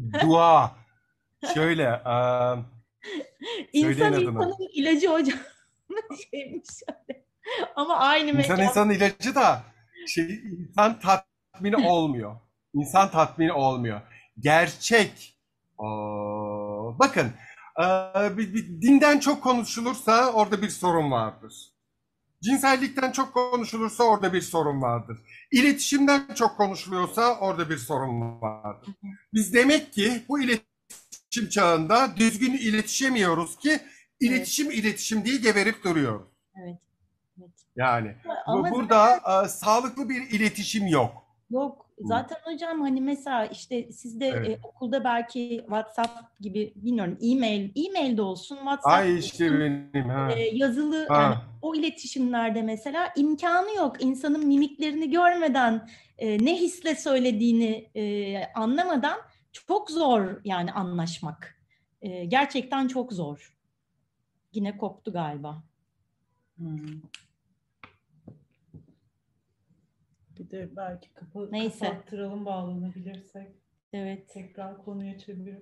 Speaker 2: dua. Şöyle, eee, söyleyin
Speaker 1: İnsan
Speaker 2: adını.
Speaker 1: insanın ilacı hocam. Şeymiş öyle. Ama aynı
Speaker 2: İnsan
Speaker 1: mekan.
Speaker 2: insanın ilacı da şey, insan tatmini olmuyor. İnsan tatmini olmuyor. Gerçek. Aa, bakın, eee, bir, bir dinden çok konuşulursa orada bir sorun vardır. Cinsellikten çok konuşulursa orada bir sorun vardır. İletişimden çok konuşuluyorsa orada bir sorun vardır. Biz demek ki bu iletişim çağında düzgün iletişemiyoruz ki
Speaker 1: Evet,
Speaker 2: iletişim iletişim diye geberip duruyoruz.
Speaker 1: evet, evet.
Speaker 2: Yani
Speaker 1: Ama
Speaker 2: bu burada e, sağlıklı bir iletişim yok.
Speaker 1: yok. Zaten hocam hani mesela işte siz de
Speaker 2: Evet.
Speaker 1: e, okulda belki WhatsApp gibi bilmiyorum e-mail, e-mail de olsun, WhatsApp
Speaker 2: Ay
Speaker 1: da
Speaker 2: işte
Speaker 1: olsun,
Speaker 2: benim ha.
Speaker 1: e, yazılı yani
Speaker 2: Ha.
Speaker 1: o iletişimlerde mesela imkanı yok. İnsanın mimiklerini görmeden e, ne hisle söylediğini e, anlamadan çok zor yani anlaşmak. E, gerçekten çok zor. Yine koptu galiba.
Speaker 3: Hmm. Bir de belki kapı,
Speaker 1: Neyse.
Speaker 3: kapattıralım bağlanabilirsek.
Speaker 1: Evet.
Speaker 3: Tekrar konuya çevirip.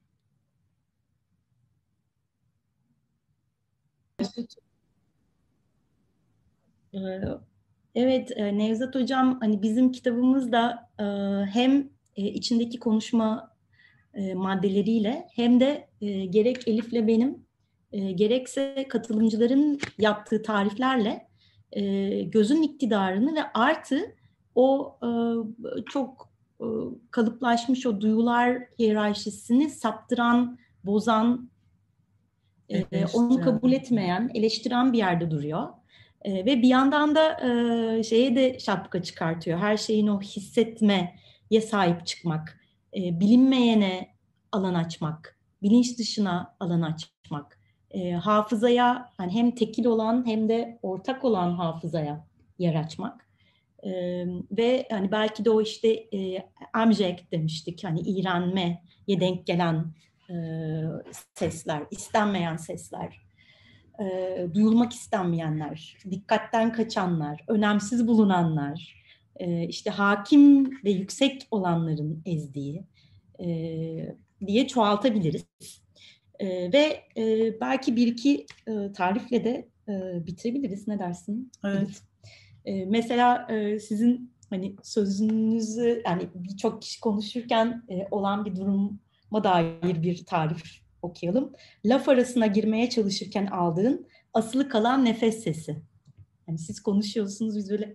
Speaker 1: Ee, Evet, e, Nevzat Hocam, hani bizim kitabımızda e, hem e, içindeki konuşma e, maddeleriyle hem de e, gerek Elif'le benim e, gerekse katılımcıların yaptığı tariflerle e, gözün iktidarını ve artı o e, çok e, kalıplaşmış o duyular hiyerarşisini saptıran, bozan, e, onu kabul etmeyen, eleştiren bir yerde duruyor. E, ve bir yandan da e, şeye de şapka çıkartıyor. Her şeyin o hissetmeye sahip çıkmak, e, bilinmeyene alan açmak, bilinç dışına alan açmak, e, hafızaya hani hem tekil olan hem de ortak olan hafızaya yer açmak. E, ve hani belki de o işte e, amjek demiştik hani iğrenmeye denk gelen e, sesler, istenmeyen sesler, e, duyulmak istenmeyenler, dikkatten kaçanlar, önemsiz bulunanlar, e, işte hakim ve yüksek olanların ezdiği e, diye çoğaltabiliriz. E, ve e, belki bir iki e, tarifle de e, bitirebiliriz. Ne dersin?
Speaker 3: Evet.
Speaker 1: E, mesela e, sizin hani sözünüzü yani birçok kişi konuşurken e, olan bir duruma dair bir tarif okuyalım. Laf arasına girmeye çalışırken aldığın asılı kalan nefes sesi. Yani siz konuşuyorsunuz biz böyle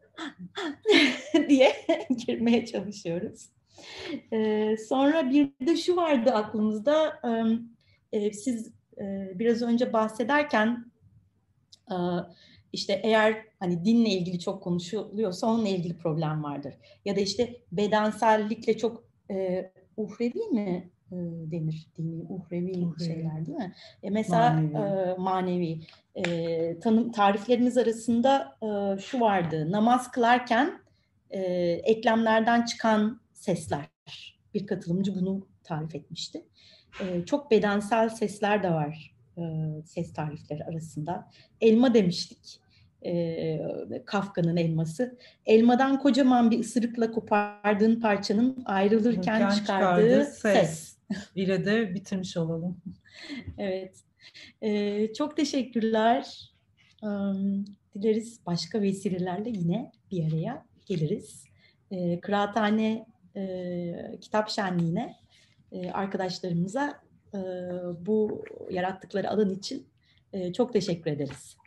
Speaker 1: diye girmeye çalışıyoruz. E, sonra bir de şu vardı aklımızda. E, siz e, biraz önce bahsederken e, işte eğer hani dinle ilgili çok konuşuluyorsa onunla ilgili problem vardır. Ya da işte bedensellikle çok e, uhrevi mi e, denir? Dini, uhrevi, uhrevi şeyler değil mi? E, mesela manevi, e, manevi. E, tanım, tariflerimiz arasında e, şu vardı. Namaz kılarken e, eklemlerden çıkan sesler. Bir katılımcı bunu tarif etmişti. E, çok bedensel sesler de var e, ses tarifleri arasında. Elma demiştik. E, Kafka'nın elması. Elmadan kocaman bir ısırıkla kopardığın parçanın ayrılırken çıkardığı, çıkardığı ses. ses.
Speaker 3: Bire de bitirmiş olalım.
Speaker 1: Evet. E, çok teşekkürler. Um, dileriz başka vesilelerle yine bir araya geliriz. E, Kıraathane e, Kitap Şenliği'ne e, arkadaşlarımıza e, bu yarattıkları alan için e, çok teşekkür ederiz.